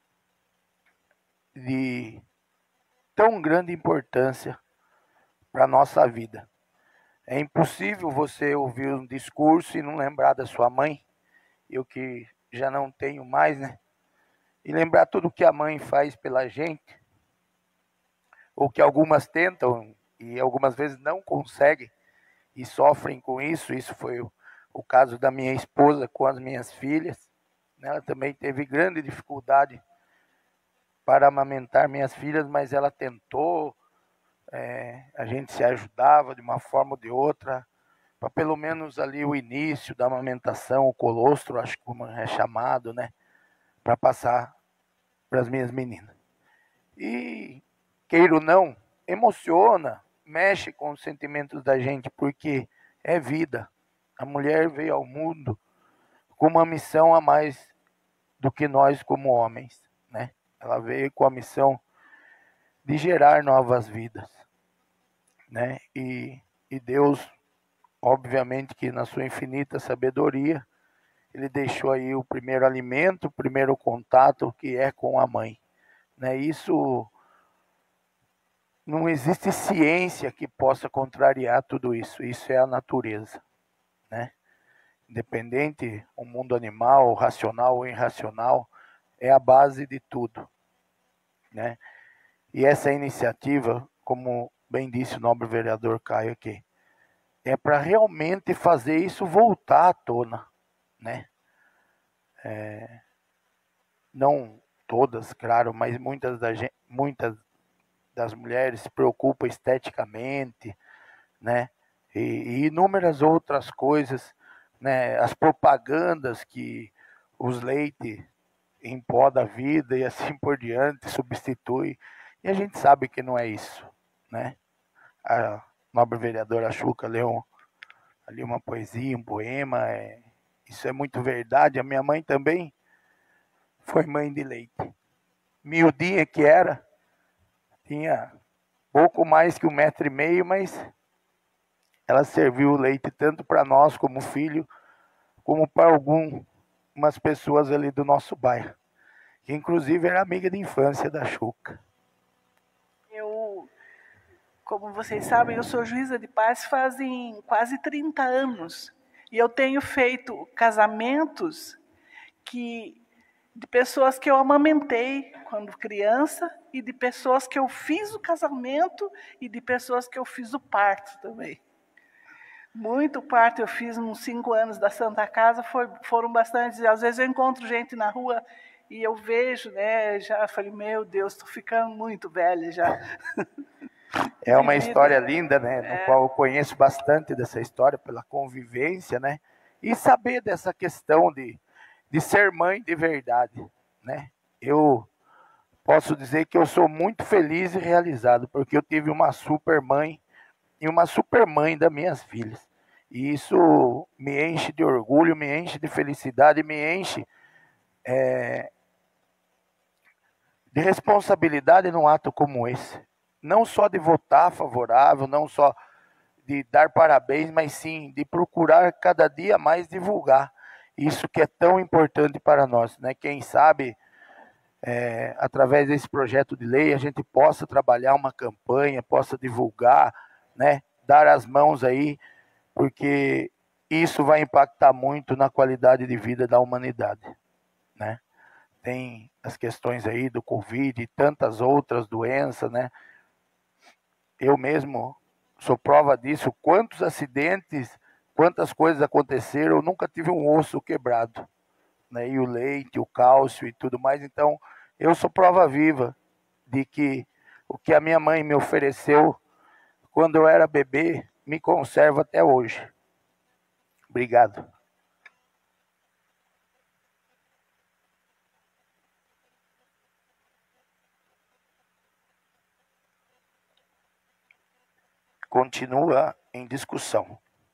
de tão grande importância para a nossa vida. É impossível você ouvir um discurso e não lembrar da sua mãe, eu que já não tenho mais, né? E lembrar tudo que a mãe faz pela gente, ou que algumas tentam e algumas vezes não conseguem e sofrem com isso. Isso foi o, o caso da minha esposa com as minhas filhas. Ela também teve grande dificuldade para amamentar minhas filhas, mas ela tentou, é, a gente se ajudava de uma forma ou de outra, para pelo menos ali o início da amamentação, o colostro, acho que como é chamado, né, para passar para as minhas meninas. E, queira ou não, emociona, mexe com os sentimentos da gente, porque é vida. A mulher veio ao mundo com uma missão a mais do que nós como homens, né? Ela veio com a missão de gerar novas vidas, né? E e Deus, obviamente que na sua infinita sabedoria, ele deixou aí o primeiro alimento, o primeiro contato, que é com a mãe. Né? Isso, não existe ciência que possa contrariar tudo isso. Isso é a natureza. Né? Independente, o mundo animal, racional ou irracional, é a base de tudo. Né? E essa iniciativa, como bem disse o nobre vereador Caio aqui, é para realmente fazer isso voltar à tona. Né? É, não todas, claro, mas muitas, da gente, muitas das mulheres se preocupam esteticamente, né? E, e inúmeras outras coisas, né? As propagandas que os leite em pó da vida e assim por diante substitui, e a gente sabe que não é isso, né? A nobre vereadora Chuca leu ali uma poesia, um poema, é, isso é muito verdade. A minha mãe também foi mãe de leite. Miudinha que era, tinha pouco mais que um metro e meio, mas ela serviu o leite tanto para nós como filho, como para algumas pessoas ali do nosso bairro, que inclusive era amiga de infância da Chuca. Eu, como vocês sabem, eu sou juíza de paz fazem quase trinta anos. E eu tenho feito casamentos que, de pessoas que eu amamentei quando criança, e de pessoas que eu fiz o casamento, e de pessoas que eu fiz o parto também. Muito parto eu fiz nos cinco anos da Santa Casa, foi, foram bastantes. Às vezes eu encontro gente na rua e eu vejo, né, já falei, meu Deus, estou ficando muito velha já. É uma história linda, né, no é. qual eu conheço bastante dessa história, pela convivência, né, e saber dessa questão de, de ser mãe de verdade, né. Eu posso dizer que eu sou muito feliz e realizado, porque eu tive uma super mãe e uma super mãe das minhas filhas. E isso me enche de orgulho, me enche de felicidade, me enche é, de responsabilidade num ato como esse. Não só de votar favorável, não só de dar parabéns, mas sim de procurar cada dia mais divulgar isso que é tão importante para nós. Né? Quem sabe, é, através desse projeto de lei, a gente possa trabalhar uma campanha, possa divulgar, né? Dar as mãos aí, porque isso vai impactar muito na qualidade de vida da humanidade. Né? Tem as questões aí do Covid e tantas outras doenças, né? Eu mesmo sou prova disso. Quantos acidentes, quantas coisas aconteceram, eu nunca tive um osso quebrado. Né? E o leite, o cálcio e tudo mais. Então, eu sou prova viva de que o que a minha mãe me ofereceu quando eu era bebê me conserva até hoje. Obrigado. Continua em discussão.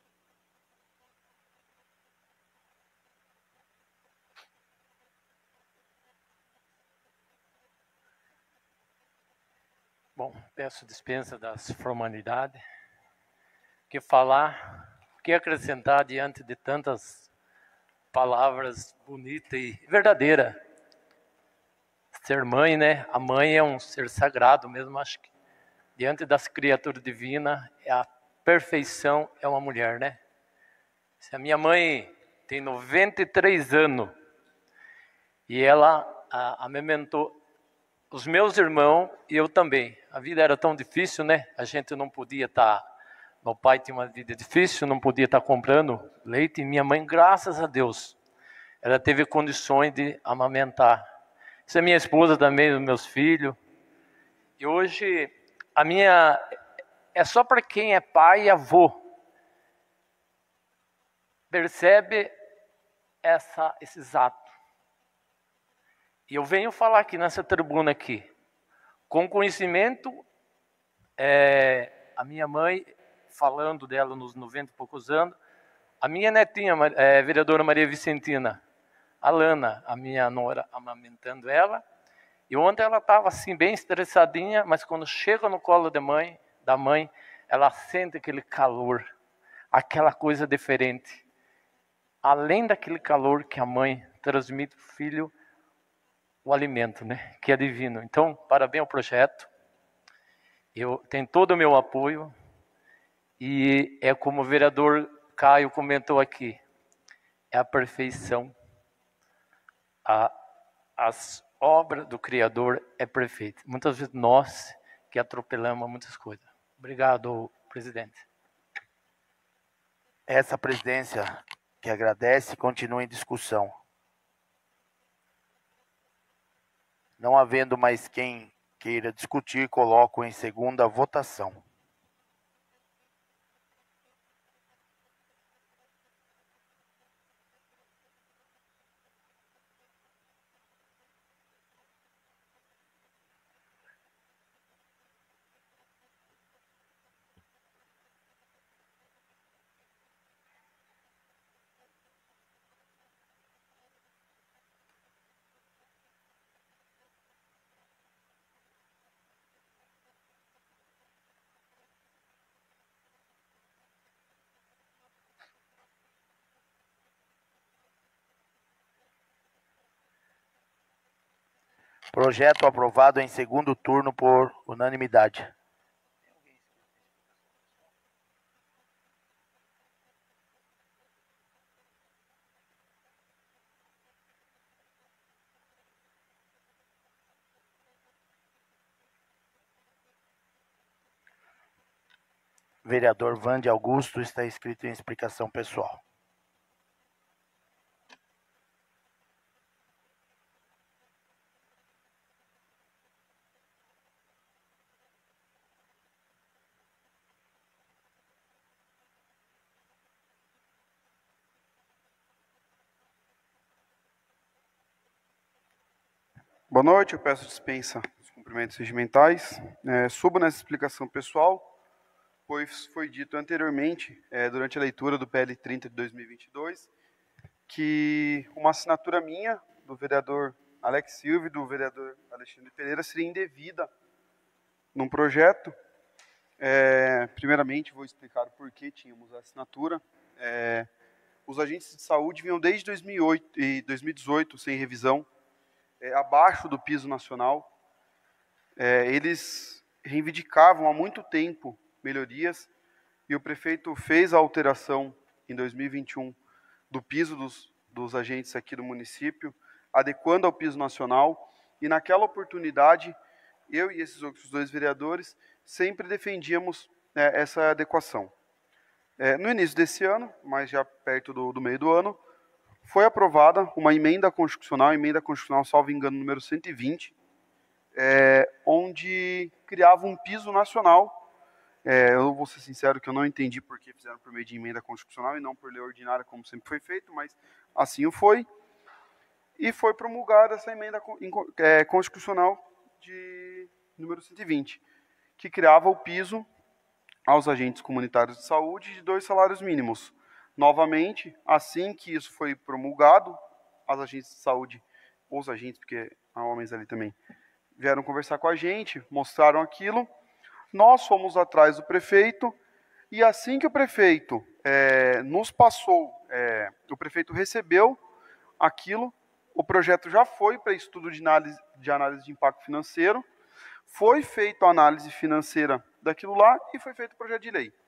Bom, peço dispensa das formalidades. O que falar, o que acrescentar diante de tantas palavras bonitas e verdadeiras. Ser mãe, né? A mãe é um ser sagrado mesmo, acho que diante das criaturas divinas, a perfeição é uma mulher, né? Se a minha mãe tem noventa e três anos e ela a, amamentou os meus irmãos e eu também. A vida era tão difícil, né? A gente não podia estar... Tá, meu pai tinha uma vida difícil, não podia estar tá comprando leite. E minha mãe, graças a Deus, ela teve condições de amamentar. Isso é minha esposa também, os meus filhos. E hoje... A minha é só para quem é pai e avô. Percebe essa, esses atos. E eu venho falar aqui nessa tribuna aqui. Com conhecimento, é, a minha mãe, falando dela nos noventa e poucos anos, a minha netinha, é, vereadora Maria Vicentina, a Lana, a minha nora, amamentando ela. E ontem ela estava assim, bem estressadinha, mas quando chega no colo da mãe, da mãe, ela sente aquele calor, aquela coisa diferente. Além daquele calor que a mãe transmite para o filho, o alimento, né? Que é divino. Então, parabéns ao projeto. Eu tenho todo o meu apoio. E é como o vereador Caio comentou aqui, é a perfeição. A, as obras do Criador é perfeita. Muitas vezes nós que atropelamos muitas coisas. Obrigado, presidente. Essa presidência que agradece e continua em discussão. Não havendo mais quem queira discutir, coloco em segunda votação. Projeto aprovado em segundo turno por unanimidade. Vereador Vande Augusto está inscrito em explicação pessoal. Boa noite, eu peço dispensa dos cumprimentos regimentais. É, subo nessa explicação pessoal, pois foi dito anteriormente, é, durante a leitura do P L trinta de dois mil e vinte e dois, que uma assinatura minha, do vereador Alex Silva e do vereador Alexandre Pereira, seria indevida num projeto. É, primeiramente, vou explicar o porquê tínhamos a assinatura. É, os agentes de saúde vinham desde dois mil e oito e dois mil e dezoito sem revisão, É, abaixo do piso nacional. É, eles reivindicavam há muito tempo melhorias e o prefeito fez a alteração em dois mil e vinte e um do piso dos, dos agentes aqui do município, adequando ao piso nacional, e naquela oportunidade eu e esses outros dois vereadores sempre defendíamos é, essa adequação. É, no início desse ano, mas já perto do, do meio do ano, foi aprovada uma emenda constitucional, emenda constitucional, salvo engano, número cento e vinte, é, onde criava um piso nacional. É, eu vou ser sincero que eu não entendi por que fizeram por meio de emenda constitucional e não por lei ordinária, como sempre foi feito, mas assim o foi. E foi promulgada essa emenda é, constitucional de número cento e vinte, que criava o piso aos agentes comunitários de saúde de dois salários mínimos. Novamente, assim que isso foi promulgado, as agentes de saúde, os agentes, porque há homens ali também, vieram conversar com a gente, mostraram aquilo, nós fomos atrás do prefeito, e assim que o prefeito é, nos passou, é, o prefeito recebeu aquilo, o projeto já foi para estudo de análise, de análise de impacto financeiro, foi feita a análise financeira daquilo lá, e foi feito o projeto de lei.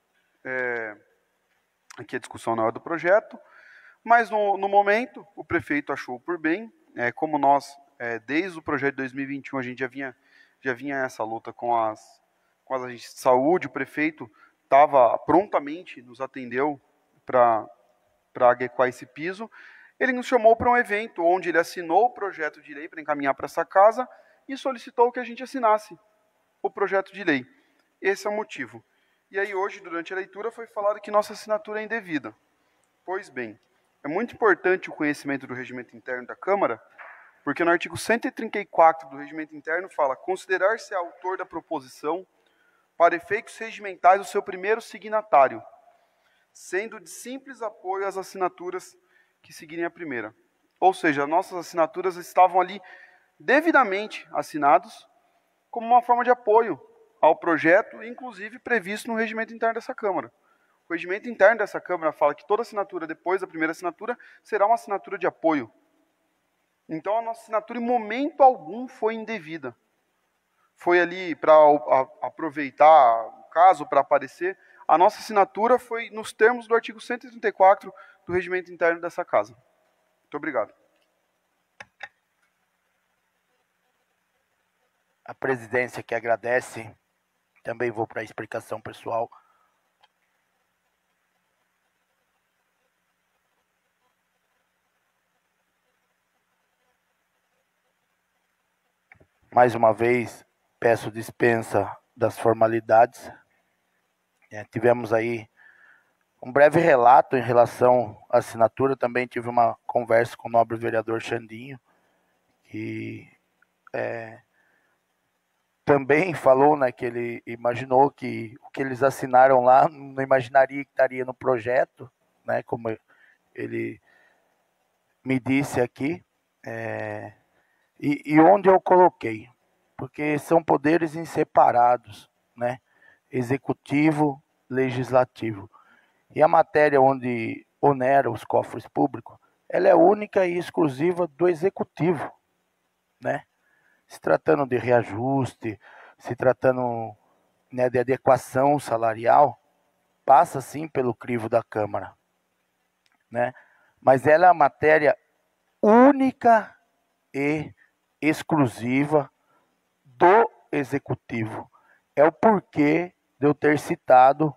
É, aqui a discussão na hora do projeto, mas no, no momento o prefeito achou por bem, é, como nós, é, desde o projeto de dois mil e vinte e um, a gente já vinha, já vinha essa luta com as, com as agências de saúde, o prefeito estava prontamente, nos atendeu para adequar esse piso, ele nos chamou para um evento onde ele assinou o projeto de lei para encaminhar para essa casa e solicitou que a gente assinasse o projeto de lei. Esse é o motivo. E aí hoje, durante a leitura, foi falado que nossa assinatura é indevida. Pois bem, é muito importante o conhecimento do regimento interno da Câmara, porque no artigo cento e trinta e quatro do regimento interno fala: considerar-se autor da proposição, para efeitos regimentais, o seu primeiro signatário, sendo de simples apoio às assinaturas que seguirem a primeira. Ou seja, nossas assinaturas estavam ali devidamente assinados como uma forma de apoio ao projeto, inclusive previsto no regimento interno dessa Câmara. O regimento interno dessa Câmara fala que toda assinatura depois da primeira assinatura será uma assinatura de apoio. Então, a nossa assinatura, em momento algum, foi indevida. Foi ali para aproveitar o caso, para aparecer. A nossa assinatura foi nos termos do artigo cento e trinta e quatro do regimento interno dessa Casa. Muito obrigado. A presidência que agradece. Também vou para a explicação pessoal. Mais uma vez, peço dispensa das formalidades. É, tivemos aí um breve relato em relação à assinatura. Também tive uma conversa com o nobre vereador Xandinho, que é, também falou, né, que ele imaginou que o que eles assinaram lá não imaginaria que estaria no projeto, né, como ele me disse aqui, é, e, e onde eu coloquei, porque são poderes inseparados, né, executivo, legislativo, e a matéria onde onera os cofres públicos, ela é única e exclusiva do executivo, né, se tratando de reajuste, se tratando, né, de adequação salarial, passa sim pelo crivo da Câmara, né? Mas ela é a matéria única e exclusiva do Executivo. É o porquê de eu ter citado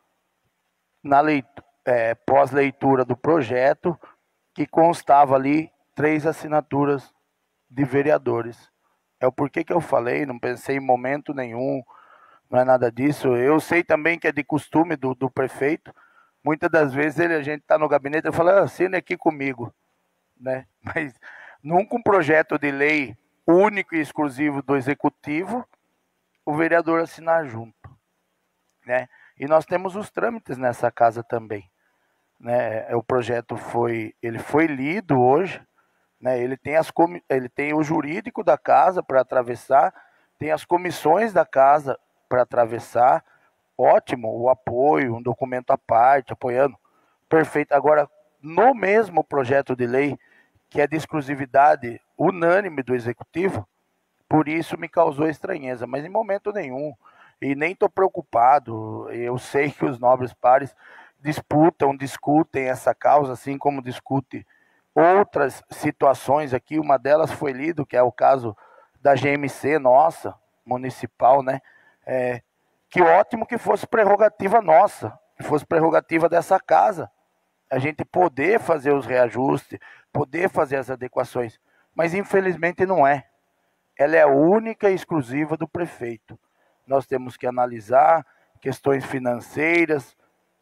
na leitura, é, pós-leitura do projeto, que constava ali três assinaturas de vereadores. É o porquê que eu falei, não pensei em momento nenhum, não é nada disso. Eu sei também que é de costume do, do prefeito. Muitas das vezes ele, a gente está no gabinete e fala, ah, assine aqui comigo, né? Mas nunca um projeto de lei único e exclusivo do Executivo, o vereador assinar junto, né? E nós temos os trâmites nessa casa também, né? O projeto foi, ele foi lido hoje, né? Ele tem as ele tem o jurídico da casa para atravessar, tem as comissões da casa para atravessar. Ótimo, o apoio, um documento à parte, apoiando, perfeito. Agora, no mesmo projeto de lei, que é de exclusividade unânime do Executivo, por isso me causou estranheza, mas em momento nenhum, e nem estou preocupado. Eu sei que os nobres pares disputam, discutem essa causa, assim como discute outras situações aqui. Uma delas foi lido, que é o caso da G M C nossa, municipal, né? É, que ótimo que fosse prerrogativa nossa, que fosse prerrogativa dessa casa, a gente poder fazer os reajustes, poder fazer as adequações, mas infelizmente não é. Ela é única e exclusiva do prefeito. Nós temos que analisar questões financeiras,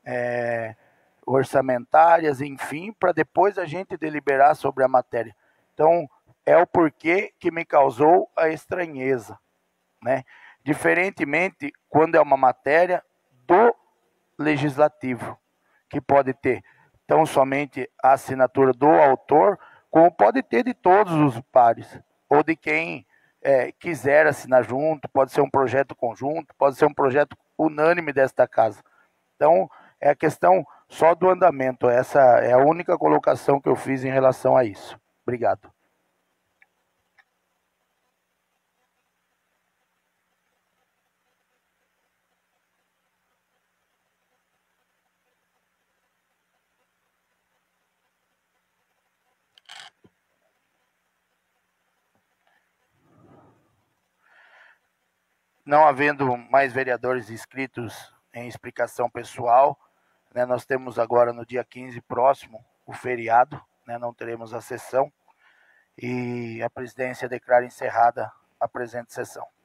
é, orçamentárias, enfim, para depois a gente deliberar sobre a matéria. Então, é o porquê que me causou a estranheza, né? Diferentemente, quando é uma matéria do legislativo, que pode ter tão somente a assinatura do autor, como pode ter de todos os pares, ou de quem é, quiser assinar junto, pode ser um projeto conjunto, pode ser um projeto unânime desta casa. Então, é a questão só do andamento. Essa é a única colocação que eu fiz em relação a isso. Obrigado. Não havendo mais vereadores inscritos em explicação pessoal, né, nós temos agora no dia quinze próximo o feriado, né, não teremos a sessão, e a presidência declara encerrada a presente sessão.